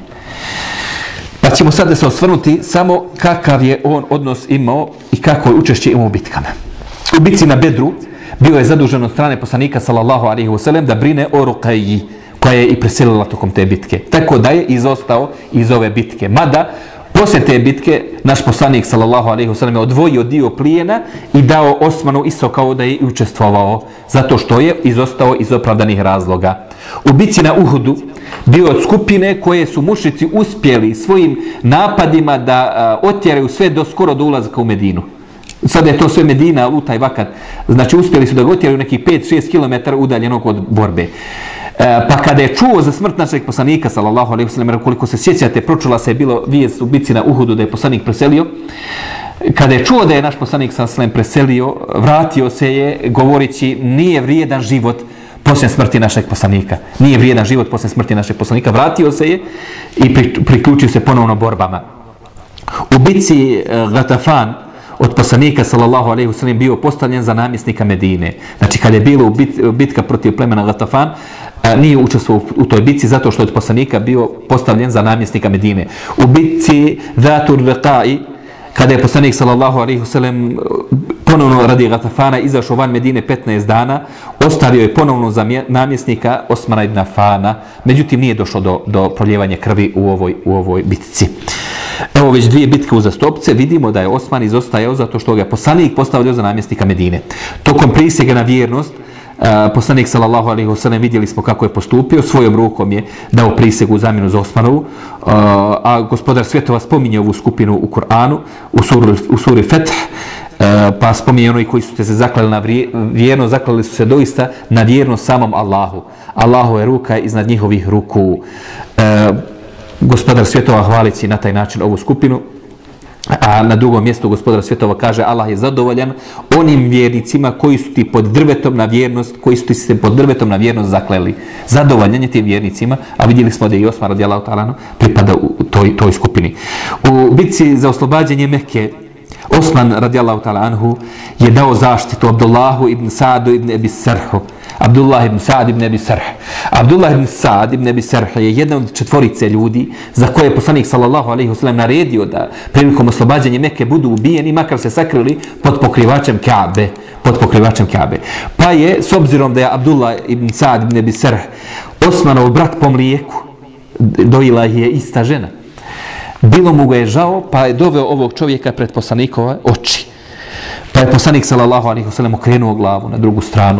Pa ćemo sad da se osvrnuti samo kakav je on odnos imao i kako je učešće imao u bitkama. U bitci na Bedru bio je zadužen od strane poslanika sallallahu alejhi ve sellem da brine o Ruqayyi, koja je i preselila tokom te bitke. Tako da je izostao iz ove bitke. Mada, poslije te bitke, naš poslanik sallallahu alejhi ve sellem je odvojio dio plijena i dao Osmanu isto kao da je i učestvovao, zato što je izostao iz opravdanih razloga. U bitci na Uhudu bio od skupine koje su mušrici uspjeli svojim napadima da a, otjeraju sve do skoro do ulazaka u Medinu. Sada je to sve Medina, luta i vakat. Znači uspjeli su da ga otjeraju nekih pet šest kilometara udaljenog od borbe. E, pa kada je čuo za smrt našeg poslanika sallallahu alejhi ve sellem, koliko se sjećate, pročula se je bilo vijest u bitci na Uhudu da je poslanik preselio. Kada je čuo da je naš poslanik sallallahu alejhi ve sellem preselio, vratio se je govoreći nije vrijedan život poslije smrti našeg poslanika. Nije vrijedan život poslije smrti našeg poslanika. Vratio se je i priključio se ponovno borbama. U bitci Ghatafan od poslanika sallallahu alejhi ve sellem bio postavljen za namjesnika Medine. Znači kada je bilo bit, bitka protiv plemena Ghatafan, nije učestvovao u toj bitci zato što je od poslanika bio postavljen za namjesnika Medine. U bitci Zatur Riqa'i, kada je poslanik sallallahu alejhi ve sellem ponovno radi Ghatafana izašao van Medine petnaest dana, ostavio je ponovno za namjesnika Osmana ibn Affana, međutim nije došlo do, do proljevanja krvi u ovoj, u ovoj bitci. Evo već dvije bitke uzastopce, vidimo da je Osman izostajao zato što ga je poslanik postavljao za namjesnika Medine. Tokom prisege na vjernost, uh, poslanik sallallahu alejhi ve sellem vidjeli smo kako je postupio, svojom rukom je dao prisegu u zamjenu za Osmanovu, uh, a gospodar svjetova spominje ovu skupinu u Kur'anu, u suri, u suri Feth, uh, pa spominje oni koji su se zaklali na vjernost, zaklali su se doista na vjernost samom Allahu. Allahu je ruka iznad njihovih ruku. Uh, Gospodar svjetova hvalići na taj način ovu skupinu A na drugom mjestu Gospodar svjetova kaže Allah je zadovoljan onim vjernicima koji su ti pod drvetom na vjernost, koji su ti se pod drvetom na vjernost zakleli. Zadovoljan je tim vjernicima, a vidjeli smo da i Osman radijallahu ta'ala pripada u toj, toj skupini. U bitci za oslobađanje Mekke Osman radijallahu ta'ala anhu je dao zaštitu Abdullahu ibn Sa'du ibn Abi Sarhu. Abdullah ibn Sa'd ibn Abi Sarh. Abdullah ibn Sa'd ibn Abi Sarh je jedan od četvorice ljudi za koje je poslanik sallallahu alejhi ve sellem naredio da prilikom oslobađanja Mekke budu ubijeni, makar se sakrili pod pokrivačem Kabe, pod pokrivačem Kabe. Pa je, s obzirom da je Abdullah ibn Sa'd ibn Abi Sarh Osmanov brat po mlijeku, dojila je ista žena. Bilo mu ga je žao, pa je doveo ovog čovjeka pred poslanikove oči. Pa je poslanik sallallahu alejhi ve sellem okrenuo glavu na drugu stranu.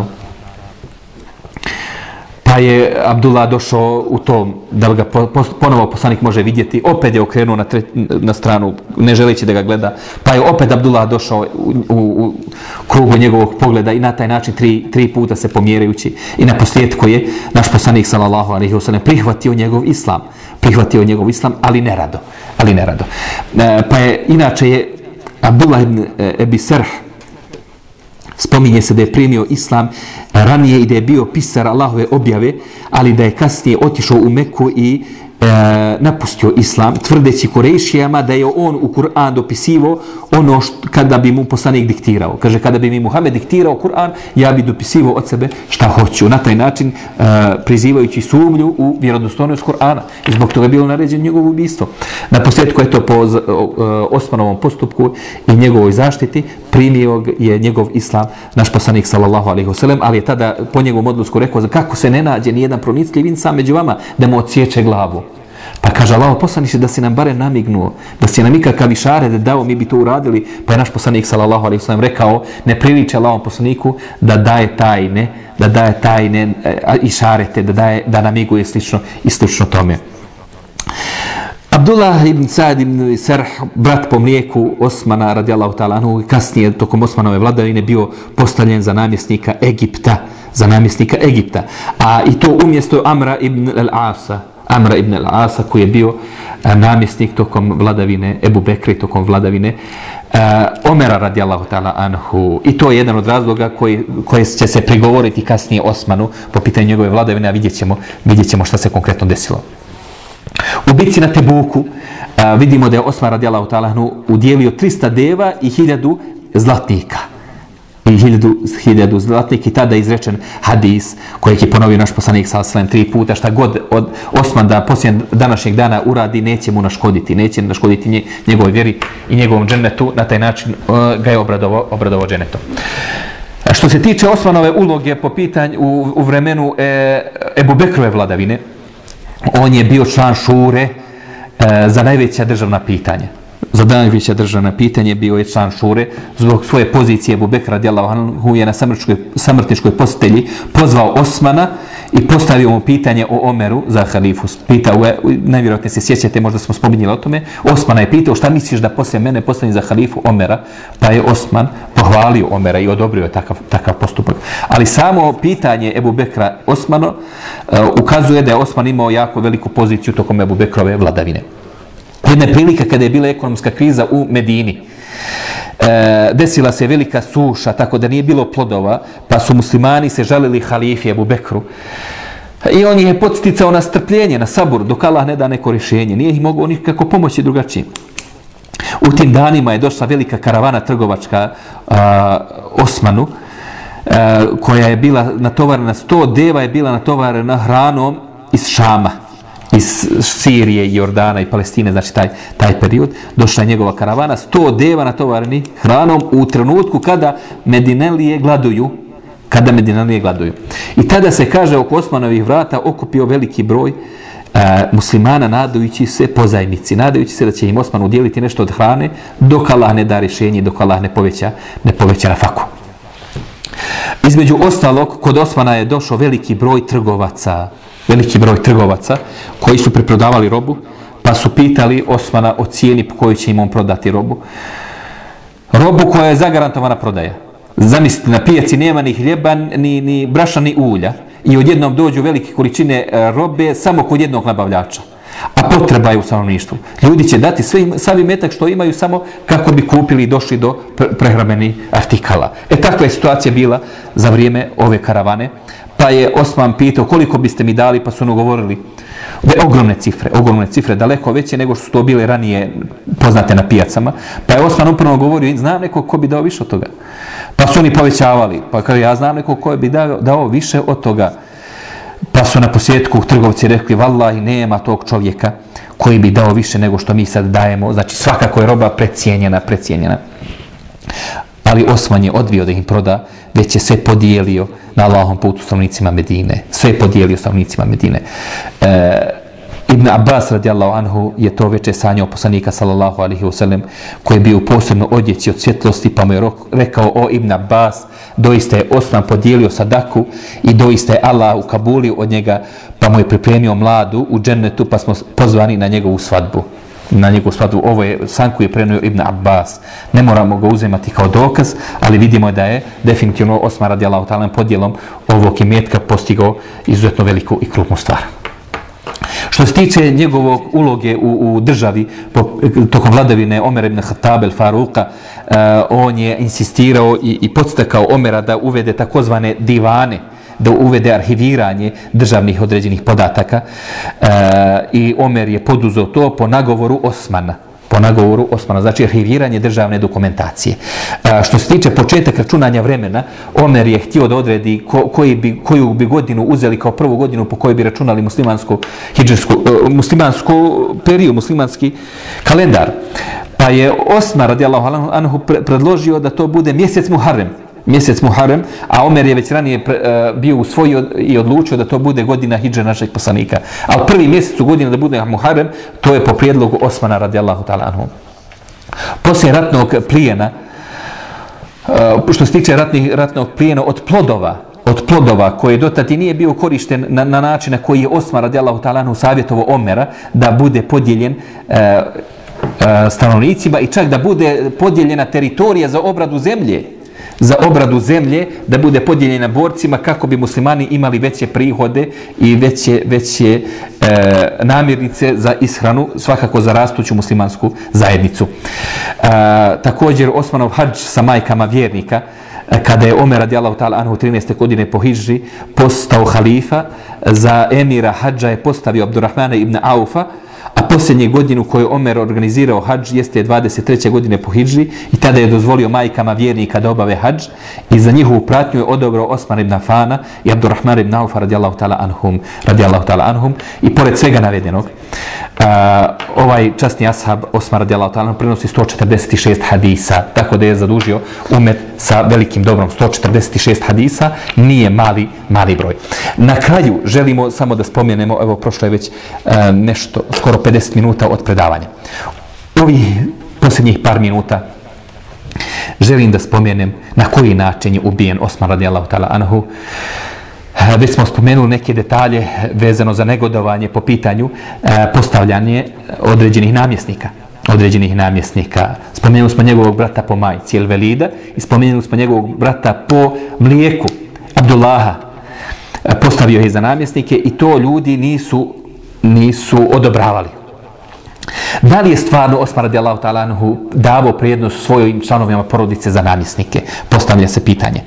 Pa je Abdullah došao u tom, da ga ponovo poslanik može vidjeti, opet je okrenuo na, tre, na stranu, ne želeći da ga gleda, pa je opet Abdullah došao u, u, u krugu njegovog pogleda i na taj način tri, tri puta se pomjerajući i na posljedku je naš poslanik sallallahu alejhi ve sellem prihvatio njegov islam, prihvatio njegov islam, ali nerado, ali nerado. E, pa je, inače je Abdullah ibn Abi Sarh, spominje se da je primio islam ranije i da je bio pisar Allahove objave, ali da je kasnije otišao u Meku i e, napustio islam, tvrdeći Kurejšijama da je on u Kur'an dopisivo ono što, kada bi mu poslanik diktirao. Kaže, kada bi mi Muhammed diktirao Kur'an, ja bi dopisivo od sebe šta hoću. Na taj način e, prizivajući sumnju u vjerodostojnost Kur'ana. I zbog toga je bilo naređeno njegovo ubistvo. Na posljedku je to po e, Osmanovom postupku i njegovoj zaštiti primio je njegov islam naš poslanik sallallahu alejhi ve sellem, ali je tada po njegovom odlusku rekao kako se ne nađe ni jedan pronicljiv insan među vama da mu odsječe glavu. Pa kaže Allah poslaniče da si nam bare namignuo, da si nam ikakav išaret dao, mi bi to uradili. Pa je naš poslanik sallallahu alejhi ve sellem rekao, ne priliče Allahom poslaniku da daje tajne, da daje tajne išarete, da daje, da namiguje slično i slično tome. Abdullah ibn Sa'd ibn Sarh, brat po mlijeku Osmana radijallahu ta'ala anhu, kasnije tokom Osmanove vladavine bio postavljen za namjesnika Egipta, za namjesnika Egipta. A i to umjesto Amra ibn al-Asa, Amra ibn al-Asa koji je bio namjesnik tokom vladavine Ebu Bekri, tokom vladavine uh, Omera radijallahu ta'ala anhu. I to je jedan od razloga koji, koji će se prigovoriti kasnije Osmanu po pitanju njegove vladavine, a vidjet ćemo, vidjet ćemo šta se konkretno desilo. U bitci na Tebuku a, vidimo da je Osman radijallahu ta'ala anhu udjelio trista deva i hiljadu zlatnika. I hiljadu, hiljadu zlatnika i tada je izrečen hadis kojeg je ponovio naš poslanik sallallahu alejhi ve sellem tri puta, šta god od Osman da poslije današnjeg dana uradi neće mu naškoditi, neće naškoditi nje, njegovoj vjeri i njegovom džennetu. Na taj način a, ga je obradovao, obradovao džennetom. A što se tiče Osmanove uloge po pitanju u, u vremenu e, Ebu Bekrove vladavine, on je bio član šure e, za najveća državna pitanja. Za najveća državna pitanja bio je član šure. Zbog svoje pozicije Ebu Bekr radijallahu anhu je na samrtničkoj postelji pozvao Osmana i postavio mu pitanje o Omeru za halifu. Pitao je, najvjerojatnije se sjećate, možda smo spominjali o tome, Osmana je pitao šta misliš da poslije mene postavim za halifu Omera, pa je Osman pohvalio Omera i odobrio takav, takav postupak. Ali samo pitanje Ebu Bekra Osmano uh, ukazuje da je Osman imao jako veliku poziciju tokom Ebu Bekrove vladavine. Jedna prilika kada je bila ekonomska kriza u Medini, e, desila se velika suša, tako da nije bilo plodova, pa su muslimani se žalili halifi Ebu Bekru. I on je podsticao na strpljenje, na sabur, dok Allah ne da neko rješenje. Nije ih mogao nikako pomoći drugačije. U tim danima je došla velika karavana trgovačka a, Osmanu, a, koja je bila natovarena, sto deva je bila natovarena hranom iz Šama, iz Sirije, Jordana i Palestine, znači taj, taj period. Došla je njegova karavana, sto deva natovareni hranom u trenutku kada Medinelije gladuju, kada Medinelije gladuju. I tada se kaže oko Osmanovih vrata okupio veliki broj uh, muslimana nadajući se pozajmici, nadajući se da će im Osman udjeliti nešto od hrane dok Allah ne da rješenje, dok Allah ne poveća, ne poveća na faku. Između ostalog, kod Osmana je došao veliki broj trgovaca, veliki broj trgovaca koji su preprodavali robu, pa su pitali Osmana o cijeni po kojoj će im on prodati robu. Robu koja je zagarantovana prodaja. Zamislite, na pijaci nema ni hljeba, ni, ni brašna, ni ulja i odjednom dođu velike količine robe samo kod jednog nabavljača. a potreba je u stanovništvu. Ljudi će dati sve, sav imetak što imaju samo kako bi kupili i došli do prehrambenih artikala. E takva je situacija bila za vrijeme ove karavane, pa je Osman pitao koliko biste mi dali, pa su ono govorili ogromne cifre, ogromne cifre, daleko veće nego što su to bile ranije poznate na pijacama, pa je Osman upravo govorio, znam neko ko bi dao više od toga. Pa su oni povećavali, pa kaže, ja znam neko ko bi dao, dao više od toga. Pa su na posljedku trgovci rekli, vallahi, nema tog čovjeka koji bi dao više nego što mi sad dajemo, znači svakako je roba precijenjena, precijenjena. Ali Osman je odbio da im proda, već je sve podijelio na Allahom putu stanovnicima Medine. Sve je podijelio stanovnicima Medine. E, Ibn Abbas radijallahu anhu je to veče sanjao poslanika sallallahu alaihi wasallam, koji je bio posebno odjeći od svjetlosti, pa mu je rekao, o Ibn Abbas, doista je Osman podijelio sadaku i doista je Allah ukabulio od njega, pa mu je pripremio mladu u džennetu, pa smo pozvani na njegovu svadbu. na njegovu svadbu. Ovo je sanku je prenio Ibn Abbas. Ne moramo ga uzimati kao dokaz, ali vidimo da je definitivno Osman radijallahu ta'ala podjelom ovog imetka postigao izuzetno veliku i krupnu stvar. Što se tiče njegovog uloge u, u državi po, tokom vladavine Omera ibn Khattab el-Faruqa, uh, on je insistirao i, i podstakao Omera da uvede takozvane divane, da uvede arhiviranje državnih određenih podataka, uh, i Omer je poduzeo to po nagovoru Osmana. po nagovoru Osmana, znači arhiviranje državne dokumentacije. A, što se tiče početak računanja vremena, Omer je htio da odredi ko, koji bi, koju bi godinu uzeli kao prvu godinu po kojoj bi računali muslimansku, hidžrsku, uh, muslimansku periju, muslimanski kalendar. Pa je Osman radijallahu anhu predložio da to bude mjesec Muharrem, mjesec Muharrem, a Omer je već ranije pre, uh, bio usvojio i odlučio da to bude godina hidže našeg poslanika. A prvi mjesec u godinu da bude Muharrem, to je po prijedlogu Osmana radijallahu ta'ala anhu. Poslije ratnog plijena, uh, što se tiče ratnih, ratnog plijena od plodova, od plodova koji dotad i nije bio korišten na, na način na koji je Osman radijallahu ta'ala anhu savjetovo Omera da bude podijeljen uh, uh, stanovnicima i čak da bude podijeljena teritorija za obradu zemlje, za obradu zemlje, da bude podijeljena borcima kako bi muslimani imali veće prihode i veće, veće e, namirnice za ishranu, svakako za rastuću muslimansku zajednicu. E, također Osmanov hadž sa majkama vjernika, kada je Omer radijallahu ta'ala anhu trinaeste godine po hidži postao halifa, za emira hadža je postavio Abdurrahmana ibn Aufa, a posljednje godinu koju Omer organizirao hadž jeste dvadeset treće godine po hidži i tada je dozvolio majkama vjernika da obave hadž i za njihovu pratnju je odobrao Osman ibn Affana i Abdurrahman ibn Aufa radijallahu ta'ala anhum, radijallahu ta'ala anhum. I pored svega navedenog, uh, ovaj časni ashab Osman radijallahu ta'ala anhum prenosi sto četrdeset šest hadisa, tako da je zadužio umet sa velikim dobrom. Sto četrdeset šest hadisa nije mali, mali broj. Na kraju želimo samo da spomenemo, evo prošlo je već uh, nešto, skoro pedeset minuta od predavanja. Ovih posljednjih par minuta želim da spomenem na koji način je ubijen Osman radijallahu ta'ala anhu. Već smo spomenuli neke detalje vezano za negodovanje po pitanju postavljanje određenih namjesnika. određenih namjesnika. Spomenuli smo njegovog brata po majci El-Velida i spomenuli smo njegovog brata po mlijeku Abdullaha. Postavio je za namjesnike i to ljudi nisu nisu odobravali. Da li je stvarno Osman radijallahu ta'ala anhu davao prednost svojim članovima porodice za namjesnike? Postavlja se pitanje.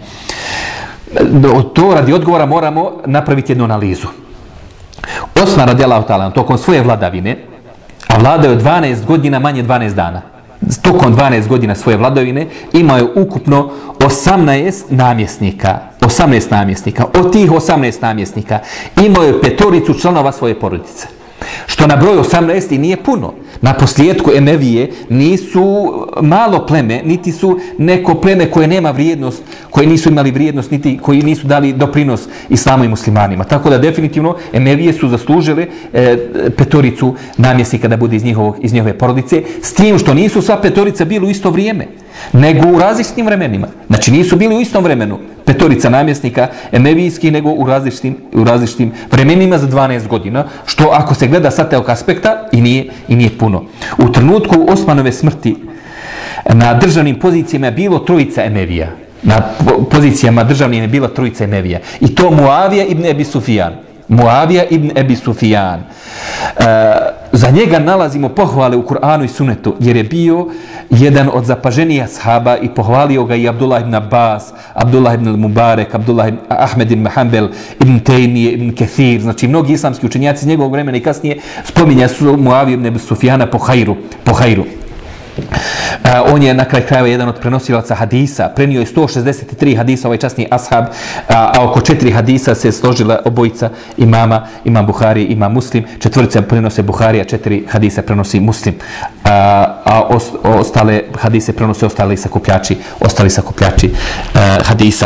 To radi odgovora moramo napraviti jednu analizu. Osman radijallahu ta'ala anhu tokom svoje vladavine, a vladao je dvanaest godina, manje dvanaest dana. Tokom dvanaest godina svoje vladavine imao je ukupno osamnaest namjesnika. osamnaest namjesnika. Od tih osamnaest namjesnika imao je petoricu članova svoje porodice. Što na broj osamnaest i nije puno. Na posljedku Emevije nisu malo pleme, niti su neko pleme koje nema vrijednost, koje nisu imali vrijednost, niti koji nisu dali doprinos islamu i muslimanima. Tako da definitivno Emevije su zaslužile e, petoricu namjesnika da bude iz, njihovog, iz njihove porodice, s tim što nisu sva petorica bili u isto vrijeme, nego u različitim vremenima. Znači nisu bili u istom vremenu petorica namjesnika emevijskih, nego u različitim, u različitim vremenima za dvanaest godina, što ako se gleda sa tog aspekta i nije, i nije puno. U trenutku Osmanove smrti na državnim pozicijama je bilo trojica Emevija. Na pozicijama državnim je bila trojica Emevija. I to Muavija ibn Ebi Sufijan. Muavija ibn Ebi Sufijan. Uh, za njega nalazimo pohvale u Kur'anu i Sunnetu, jer je bio jedan od zapaženijih ashaba i pohvalio ga i Abdullah ibn Abbas, Abdullah ibn Mubarek, Abdullah ibn Ahmed ibn Hanbel, ibn Tejmije, ibn Kathir, znači mnogi islamski učenjaci iz njegovog vremena i kasnije spominja su Muaviju ibn Sufjana po hajru. Po hajru. Uh, on je na kraj krajeva jedan od prenosilaca hadisa, prenio je sto šezdeset tri hadisa, ovaj časni ashab, a, a oko četiri hadisa se složila obojica imama, imam Buhari, imam Muslim, četvorica prenose Buhari, a četiri hadisa prenosi Muslim, a, a os, ostale hadise prenose ostali sakupljači, ostali sakupljači uh, hadisa.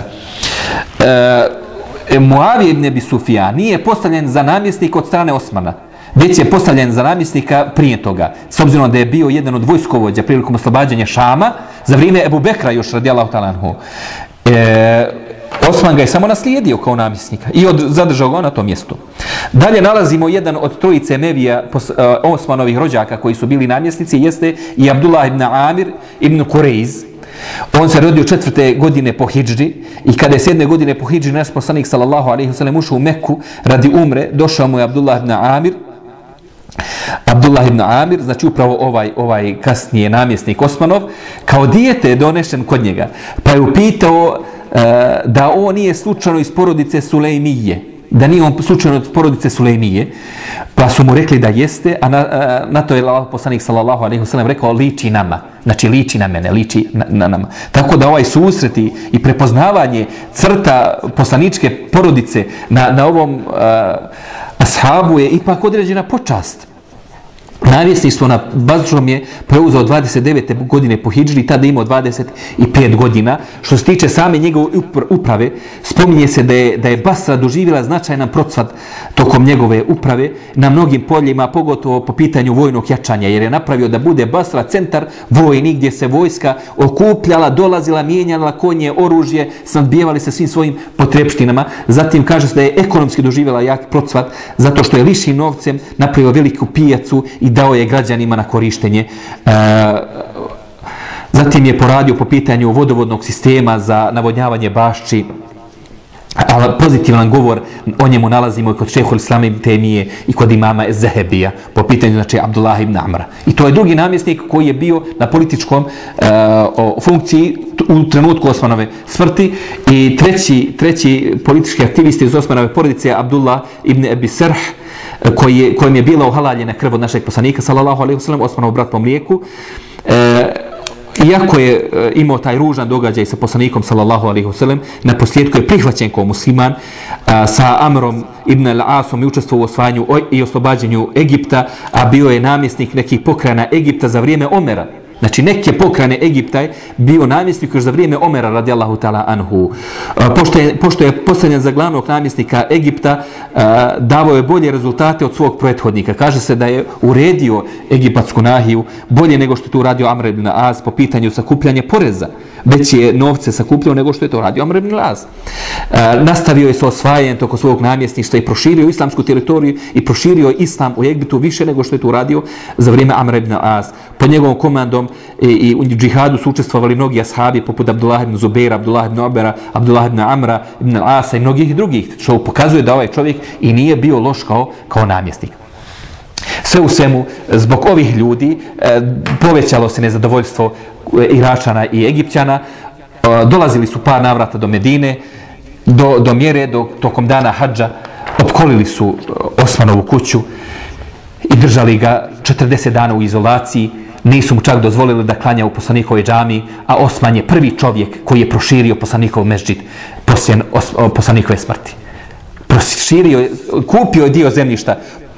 Uh, Muavija ibn Abi Sufjan nije postavljen za namjesnik od strane Osmana, već je postavljen za namjesnika prije toga, s obzirom da je bio jedan od vojskovođa prilikom oslobađanja Šama za vrijeme Ebu Bekra još radijallahu ta'ala anhu. E, Osman ga je samo naslijedio kao namjesnika i od, zadržao ga na tom mjestu. Dalje nalazimo jedan od trojice Emevija Osmanovih rođaka koji su bili namjesnici, jeste i Abdullah ibn Amir ibn Kureiz. On se rodio četvrte godine po hidžri i kada je sedme godine po hidžri naš poslanik sallallahu alejhi ve sellem ušao u Meku radi umre, došao mu je Abdullah ibn Amir Abdullah ibn Amir, znači upravo ovaj, ovaj kasnije namjesnik Osmanov, kao dijete je donešen kod njega. Pa je upitao uh, da on nije slučajno iz porodice Sulejmije, da nije on slučajno iz porodice Sulejmije, pa su mu rekli da jeste, a na, uh, na to je Allah poslanik sallallahu alejhi ve sellem rekao liči nama, znači liči na mene, liči na, na nama. Tako da ovaj susreti i prepoznavanje crta poslaničke porodice na, na ovom uh, ashabu je ipak određena počast. Namjesništvo na Basrom je preuzeo dvadeset devete godine po hidžri, tada imao dvadeset pet godina. Što se tiče same njegove uprave, spominje se da je, da je Basra doživjela značajan procvat tokom njegove uprave na mnogim poljima, pogotovo po pitanju vojnog jačanja, jer je napravio da bude Basra centar vojni gdje se vojska okupljala, dolazila, mijenjala konje, oružje, snadbijevali se svim svojim potrebštinama. Zatim kaže se da je ekonomski doživjela jak procvat zato što je lišim novcem napravio veliku pijacu i dao je građanima na korištenje. E, zatim je poradio po pitanju vodovodnog sistema za navodnjavanje bašči. Ali pozitivan govor o njemu nalazimo i kod šejhul Islama ibn Tejmije i kod imama Zehebija po pitanju znači Abdullah ibn Amra. I to je drugi namjesnik koji je bio na političkom e, o, funkciji u trenutku Osmanove smrti. I treći, treći politički aktivisti iz Osmanove porodice je Abdullah ibn Abi Sarh, koji je, kojim je bila uhalaljena krv od našeg poslanika sallallahu alejhi ve sellem, Osmanov brat po mlijeku. E, iako je e, imao taj ružan događaj sa poslanikom sallallahu alejhi ve sellem, na posljedku je prihvaćen kao musliman, a, sa Amrom ibn al-Asom i učestvovao u osvajanju i oslobađanju Egipta, a bio je namjesnik nekih pokrajina Egipta za vrijeme Omera. Znači neke pokrajine Egipta je bio namjesnik još za vrijeme Omera radijallahu ta'ala anhu. Pošto je, pošto je postavljen za glavnog namjesnika Egipta, davao je bolje rezultate od svog prethodnika. Kaže se da je uredio egipatsku nahiju bolje nego što je to uradio Amr ibn al-As po pitanju sakupljanja poreza. Već je novce sakupljao nego što je to radio Amr ibn al-As. Nastavio je sa osvajanjem toko svog namjesništva i proširio islamsku teritoriju i proširio islam u Egiptu više nego što je to uradio za vrijeme Amr ibn al-As. Pod njegovom komandom i, i u džihadu su učestvovali mnogi ashabi poput Abdullah ibn Zubaira, Abdullah ibn Obera, Abdullah ibn Amra, ibn al-Asa i mnogih drugih, što pokazuje da ovaj čovjek i nije bio loš kao, kao namjesnik. Sve u svemu, zbog ovih ljudi e, povećalo se nezadovoljstvo Iračana i Egipćana, e, dolazili su par navrata do Medine, do, do mjere, do, tokom dana hadža, opkolili su Osmanovu kuću i držali ga četrdeset dana u izolaciji, nisu mu čak dozvolili da klanja u poslanikovoj džamiji, a Osman je prvi čovjek koji je proširio poslanikov mešdžid poslije poslanikove smrti. Proširio, kupio je dio zemljišta,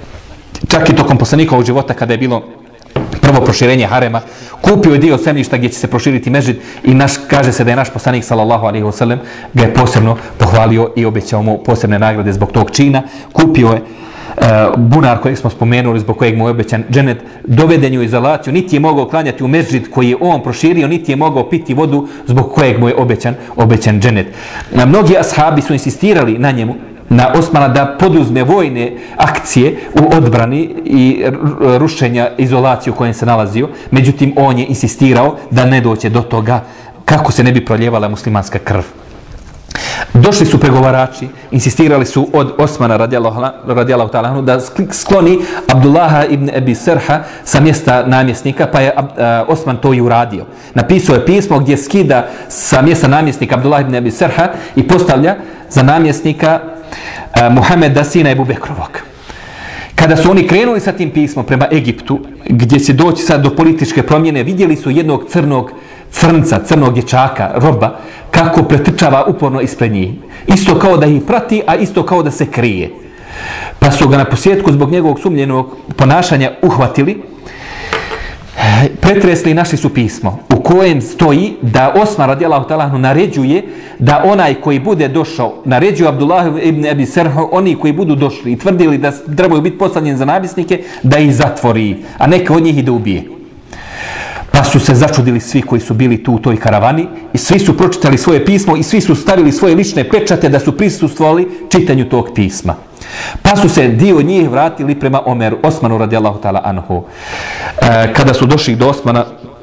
čak i tokom poslanikovog života kada je bilo prvo proširenje harema, kupio je dio zemljišta gdje će se proširiti mešdžid i naš, kaže se da je naš poslanik sallallahu alejhi ve sellem ga je posebno pohvalio i obećao mu posebne nagrade zbog tog čina. Kupio je Uh, bunar kojeg smo spomenuli, zbog kojeg mu je obećan dženet, doveden u izolaciju, niti je mogao klanjati u mešdžid koji je on proširio, niti je mogao piti vodu zbog kojeg mu je obećan, obećan dženet. Uh, mnogi ashabi su insistirali na njemu, na Osmana, da poduzme vojne akcije u odbrani i rušenja izolaciju u kojem se nalazio, međutim on je insistirao da ne doće do toga kako se ne bi proljevala muslimanska krv. Došli su pregovarači, insistirali su od Osmana radijallahu ta'ala anhu da skloni Abdullaha ibn Abi Serha sa mjesta namjesnika, pa je Osman to i uradio. Napisao je pismo gdje skida sa mjesta namjesnika Abdullah ibn Abi Serha i postavlja za namjesnika Muhameda sina Ebu Bekrovog. Kada su oni krenuli sa tim pismom prema Egiptu, gdje će doći sad do političke promjene, vidjeli su jednog crnog crnca, crnog dječaka, roba, kako pretrčava uporno ispred njih. Isto kao da ih prati, a isto kao da se krije. Pa su ga na posljedku zbog njegovog sumnjenog ponašanja uhvatili, pretresli i našli su pismo u kojem stoji da Osman radijallahu ta'ala anhu naređuje da onaj koji bude došao, naređuje Abdullah ibn Abi Serha, oni koji budu došli i tvrdili da trebaju biti postavljeni za namjesnike, da ih zatvori, a neke od njih i da ubije. Pa su se začudili svi koji su bili tu u toj karavani i svi su pročitali svoje pismo i svi su stavili svoje lične pečate da su prisustvovali čitanju tog pisma. Pa su se dio njih vratili prema Omeru, Osmanu radijallahu ta'ala anhu. E, kada su došli do Osmana,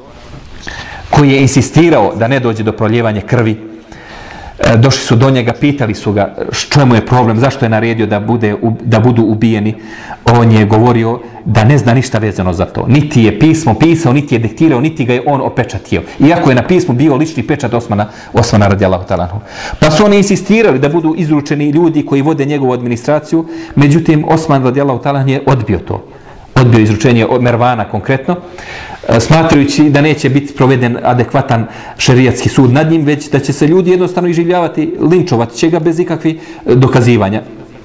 koji je insistirao da ne dođe do proljevanja krvi, e, došli su do njega, pitali su ga što mu je problem, zašto je naredio da, bude, da budu ubijeni. On je govorio da ne zna ništa vezano za to. Niti je pismo pisao, niti je diktirao, niti ga je on opečatio. Iako je na pismu bio lični pečat Osmana, Osmana radijallahu ta'ala anhu. Pa su oni insistirali da budu izručeni ljudi koji vode njegovu administraciju, međutim Osman radijallahu ta'ala anhu je odbio to. Odbio izručenje od Mervana konkretno, smatrajući da neće biti proveden adekvatan šerijatski sud nad njim, već da će se ljudi jednostavno iživljavati, linčovati će ga bez ikakvih dokazivanja.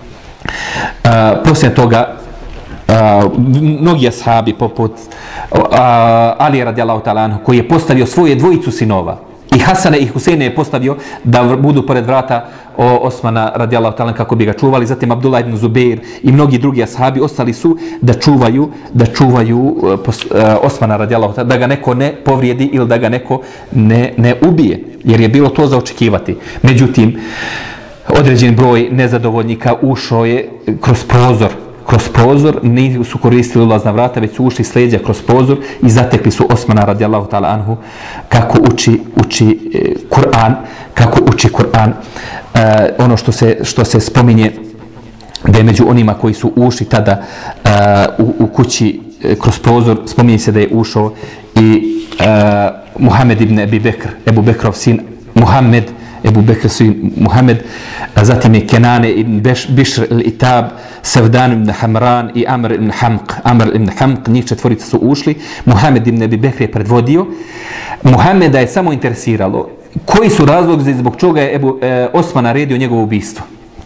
Uh, poslije toga uh, mnogi ashabi poput uh, Ali radijallahu ta'ala anhu, koji je postavio svoje dvojicu sinova, i Hasana i Huseina je postavio da budu pored vrata Osmana radijallahu ta'ala kako bi ga čuvali, zatim Abdullah ibn Zubair i mnogi drugi ashabi ostali su da čuvaju da čuvaju uh, Osmana radijallahu ta'ala, da ga neko ne povrijedi ili da ga neko ne, ne ubije, jer je bilo to za očekivati. Međutim, određen broj nezadovoljnika ušao je kroz prozor, kroz prozor, nisu koristili ulazna vrata, već su ušli s leđa kroz prozor i zatekli su Osmana radijallahu ta'ala anhu kako uči, uči e, Kur'an, kako uči Kur'an. E, ono što se, što se spominje da je među onima koji su ušli tada e, u, u kući e, kroz prozor, spominje se da je ušao i e, Muhammed ibn Abi Bekr, Ebu Bekrov sin Muhammed, Ebu Bekr sin Muhammed, zatim je Kenane ibn Bišr il-Itab, Sevdan ibn Hamran i Amr ibn Hamq. Amr ibn Hamq, njih četvorica su ušli. Muhammed ibn Abi Bekr je predvodio. Muhammeda je samo interesiralo koji su razlozi zbog čega je Ebu, e, Osman naredio njegovo ubistvo.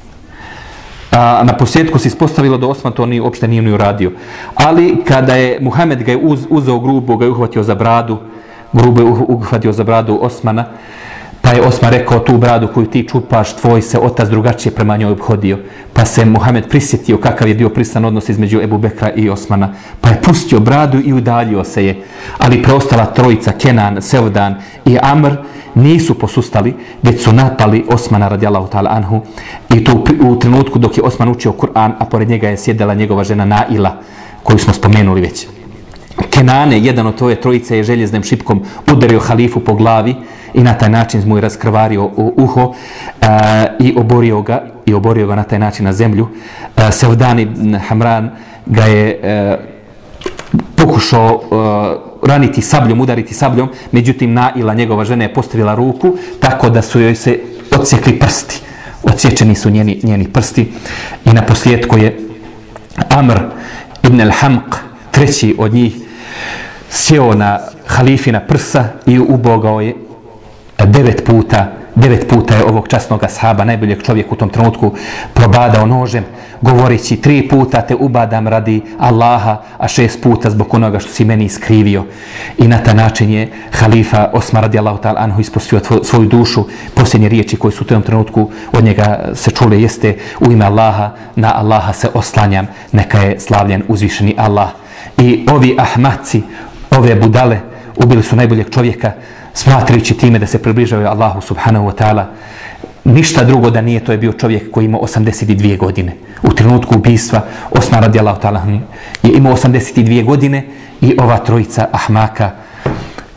A na posljedku se ispostavilo da Osman to ni, uopšte nije ni uradio. Ali kada je Muhammed ga je uz, uzeo grubo, ga je uhvatio za bradu, grubo je uhvatio za bradu Osmana, pa je Osman rekao, tu bradu koju ti čupaš, tvoj se otac drugačije prema njoj obhodio. Pa se Muhammed prisjetio kakav je bio pristan odnos između Ebu Bekra i Osmana. Pa je pustio bradu i udaljio se je. Ali preostala trojica, Kenan, Sevdan i Amr, nisu posustali, već su napali Osmana radijallahu ta'ala anhu. I to u trenutku dok je Osman učio Kur'an, a pored njega je sjedela njegova žena Naila, koju smo spomenuli već. Kenane, jedan od tvoje trojice, je željeznim šipkom udario halifu po glavi i na taj način mu je raskrvario uho uh, i oborio ga i oborio ga na taj način na zemlju. Uh, Sevdan ibn Hamran ga je uh, pokušao uh, raniti sabljom, udariti sabljom, međutim Naila, njegova žena, je postavila ruku tako da su joj se odsjekli prsti. Odsječeni su njeni, njeni prsti i na posljedku je Amr ibn al-Hamq, treći od njih, sjeo na halifina prsa i ubogao je devet puta. Devet puta je ovog časnog ashaba, najboljeg čovjeka u tom trenutku, probadao nožem, govoreći tri puta te ubadam radi Allaha, a šest puta zbog onoga što si meni iskrivio. I na taj način je halifa Osman radijallahu ta'ala anhu ispustio svoju dušu. Posljednje riječi koje su u tom trenutku od njega se čule jeste: u ime Allaha, na Allaha se oslanjam, neka je slavljen uzvišeni Allah. I ovi ahmaci, ove budale, ubili su najboljeg čovjeka, smatrajući time da se približavaju Allahu subhanahu wa ta'ala. Ništa drugo da nije, to je bio čovjek koji imao osamdeset dvije godine. U trenutku ubistva Osman radijallahu ta'ala je imao osamdeset dvije godine i ova trojica ahmaka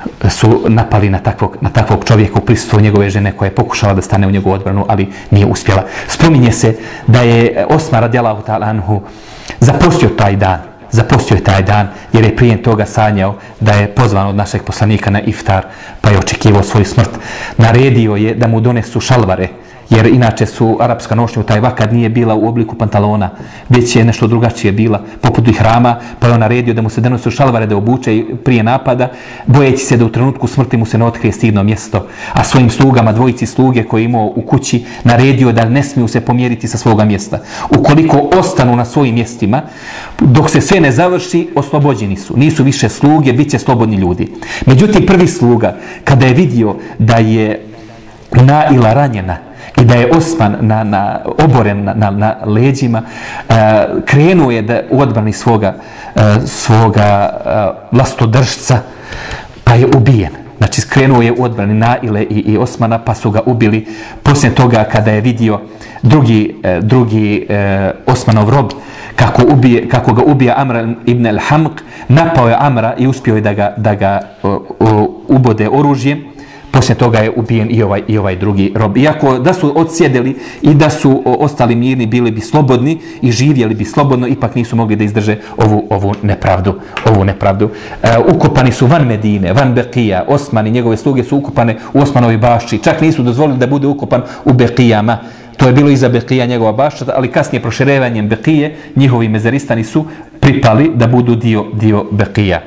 su napali na takvog, na takvog čovjeka u prisustvu njegove žene koja je pokušala da stane u njegovu odbranu, ali nije uspjela. Spominje se da je Osman radijallahu ta'ala anhu zapostio taj dan, zapostio je taj dan jer je prije toga sanjao da je pozvan od našeg poslanika na iftar pa je očekivao svoju smrt. Naredio je da mu donesu šalvare, jer inače su arapska nošnja u taj vakad nije bila u obliku pantalona, već je nešto drugačije bila, poput ihrama, pa je on naredio da mu se donesu šalvare da obuče prije napada, bojeći se da u trenutku smrti mu se ne otkrije stidno mjesto, a svojim slugama, dvojici sluge koje je imao u kući, naredio da ne smiju se pomjeriti sa svoga mjesta. Ukoliko ostanu na svojim mjestima, dok se sve ne završi, oslobođeni su. Nisu više sluge, bit će slobodni ljudi. Međutim, prvi sluga, kada je vidio da je Naila ranjena i da je Osman na, na, oboren na, na, na leđima, uh, krenuo je da u odbrani svoga, uh, svoga uh, vlastodržca, pa je ubijen. Znači, krenuo je u odbrani Naile i, i Osmana, pa su ga ubili. Poslije toga, kada je vidio drugi, uh, drugi uh, Osmanov rob, kako, ubije, kako ga ubija Amr ibn al-Hamq, napao je Amra i uspio je da ga, da ga uh, uh, ubode oružjem. Poslije toga je ubijen i ovaj, i ovaj drugi rob. Iako da su odsjedeli i da su ostali mirni, bili bi slobodni i živjeli bi slobodno, ipak nisu mogli da izdrže ovu, ovu nepravdu. Ovu nepravdu. E, ukopani su van Medine, van Bekija. Osman i njegove sluge su ukopane u Osmanovoj bašči. Čak nisu dozvolili da bude ukopan u Bekijama. To je bilo iza Bekija njegova bašča, ali kasnije proširevanjem Bekije njihovi mezaristani su pripali da budu dio, dio Bekija.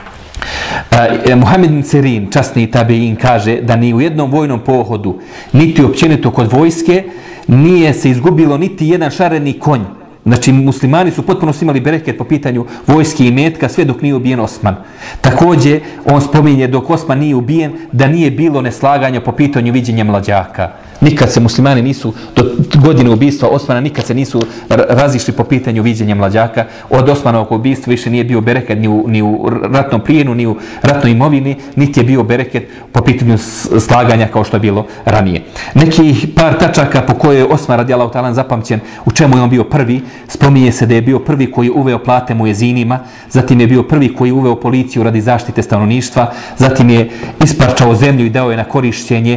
Uh, Muhammed ibn Sirin, časni tabein, kaže da ni u jednom vojnom pohodu, niti općenito kod vojske, nije se izgubilo niti jedan šareni konj. Znači, muslimani su potpuno imali bereket po pitanju vojske i metka, sve dok nije ubijen Osman. Također, on spominje dok Osman nije ubijen, da nije bilo neslaganja po pitanju viđenja mlađaka. Nikad se muslimani nisu, do godine ubistva Osmana, nikad se nisu razišli po pitanju viđenja mlađaka. Od Osmanovog ubistva više nije bio bereket ni u, ni u ratnom plijenu, ni u ratnoj imovini, niti je bio bereket po pitanju slaganja kao što je bilo ranije. Neki par tačaka po kojoj je Osman radijallahu ta'ala zapamćen, u čemu je on bio prvi. Spominje se da je bio prvi koji je uveo plate muezinima, zatim je bio prvi koji je uveo policiju radi zaštite stanovništva, zatim je isparčao zemlju i dao je na korišćenje,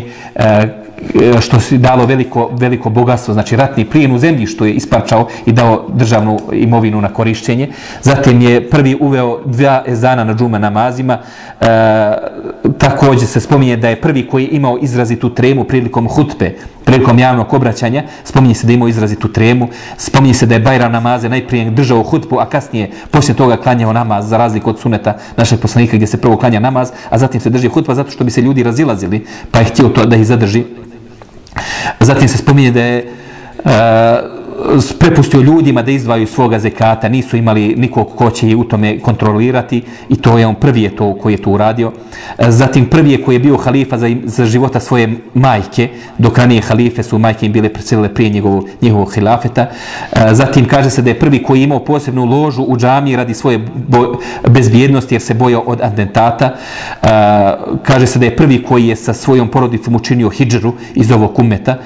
što se dalo veliko, veliko bogatstvo, znači ratni plijen u zemljištu je isparčao i dao državnu imovinu na korišćenje. Zatim je prvi uveo dva ezana na džume namazima. E, također se spominje da je prvi koji je imao izrazitu tremu prilikom hutbe, prilikom javnog obraćanja, spominje se da je imao izrazitu tremu, spominje se da je Bajram namaze najprije držao hutbu, a kasnije poslije toga klanjao namaz, za razliku od suneta našeg poslanika gdje se prvo klanja namaz, a zatim se drži hutba zato što bi se ljudi razilazili, pa je htio to da ih zadrži. Zatim se spominje da je uh, prepustio ljudima da izdvaju svoga zekata, nisu imali nikog ko će je u tome kontrolirati i to je on prvi je to koji je to uradio. Zatim prvi je koji je bio halifa za, za života svoje majke, dok ranije halife su majke im bile preselile prije njegovog, njegovog hilafeta. Zatim kaže se da je prvi koji je imao posebnu ložu u džamiji radi svoje bo, bezbjednosti jer se bojao od atentata. Kaže se da je prvi koji je sa svojom porodicom učinio hidžru iz ovog umeta.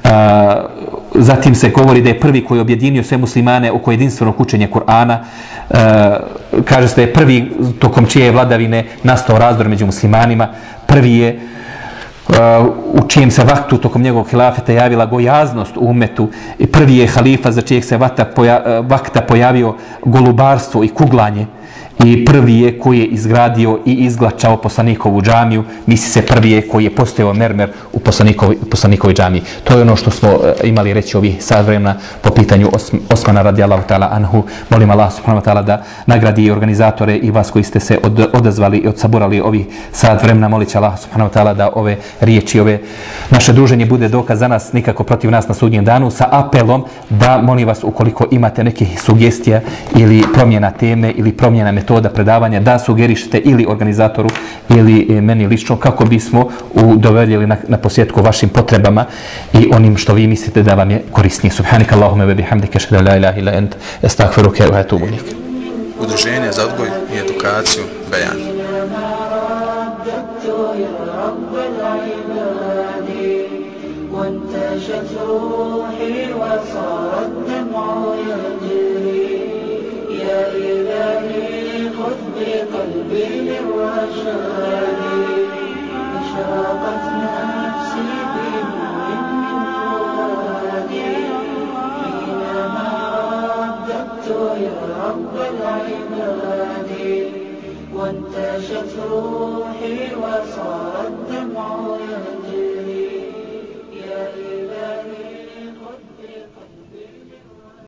Zatim se govori da je prvi koji je objedinio sve muslimane oko jedinstvenog učenja Kur'ana. E, kaže se da je prvi tokom čije vladavine nastao razdor među muslimanima. Prvi je uh, u čijem se vaktu tokom njegovog hilafeta javila gojaznost u umetu. I prvi je halifa za čijeg se vakta, poja, vakta pojavio golubarstvo i kuglanje. I prvi je koji je izgradio i izglačao poslanikovu džamiju, misli se prvi je koji je postojao mermer u poslanikovi, poslanikovi džamiji. To je ono što smo imali reći ovih sad vremena po pitanju Osmana radijallahu ta'ala anhu. Molim Allah subhanahu wa ta'ala da nagradi i organizatore i vas koji ste se od, odazvali i odsaborali ovih sad vremena. Molit će Allah subhanahu wa ta'ala da ove riječi, ove naše druženje bude dokaz za nas, nikako protiv nas na sudnjem danu, sa apelom da, molim vas, ukoliko imate nekih sugestija ili promjena teme ili promjena metoda predavanja, da sugerišete ili organizatoru ili meni lično kako bismo udovoljili na, na posjetku vašim potrebama i onim što vi mislite da vam je korisnije. Subhanika Allahume ve bihamdike, ashhadu an la ilaha illa ent, estagfiruke wa etubu ilayk. Udruženje za odgoj i edukaciju Bejan. خذ بقلبي للرشاد أشرقت نفسي بنور من فؤادي حينما رددت يا رب العباد وانتشت روحي وصار الدمع يهدي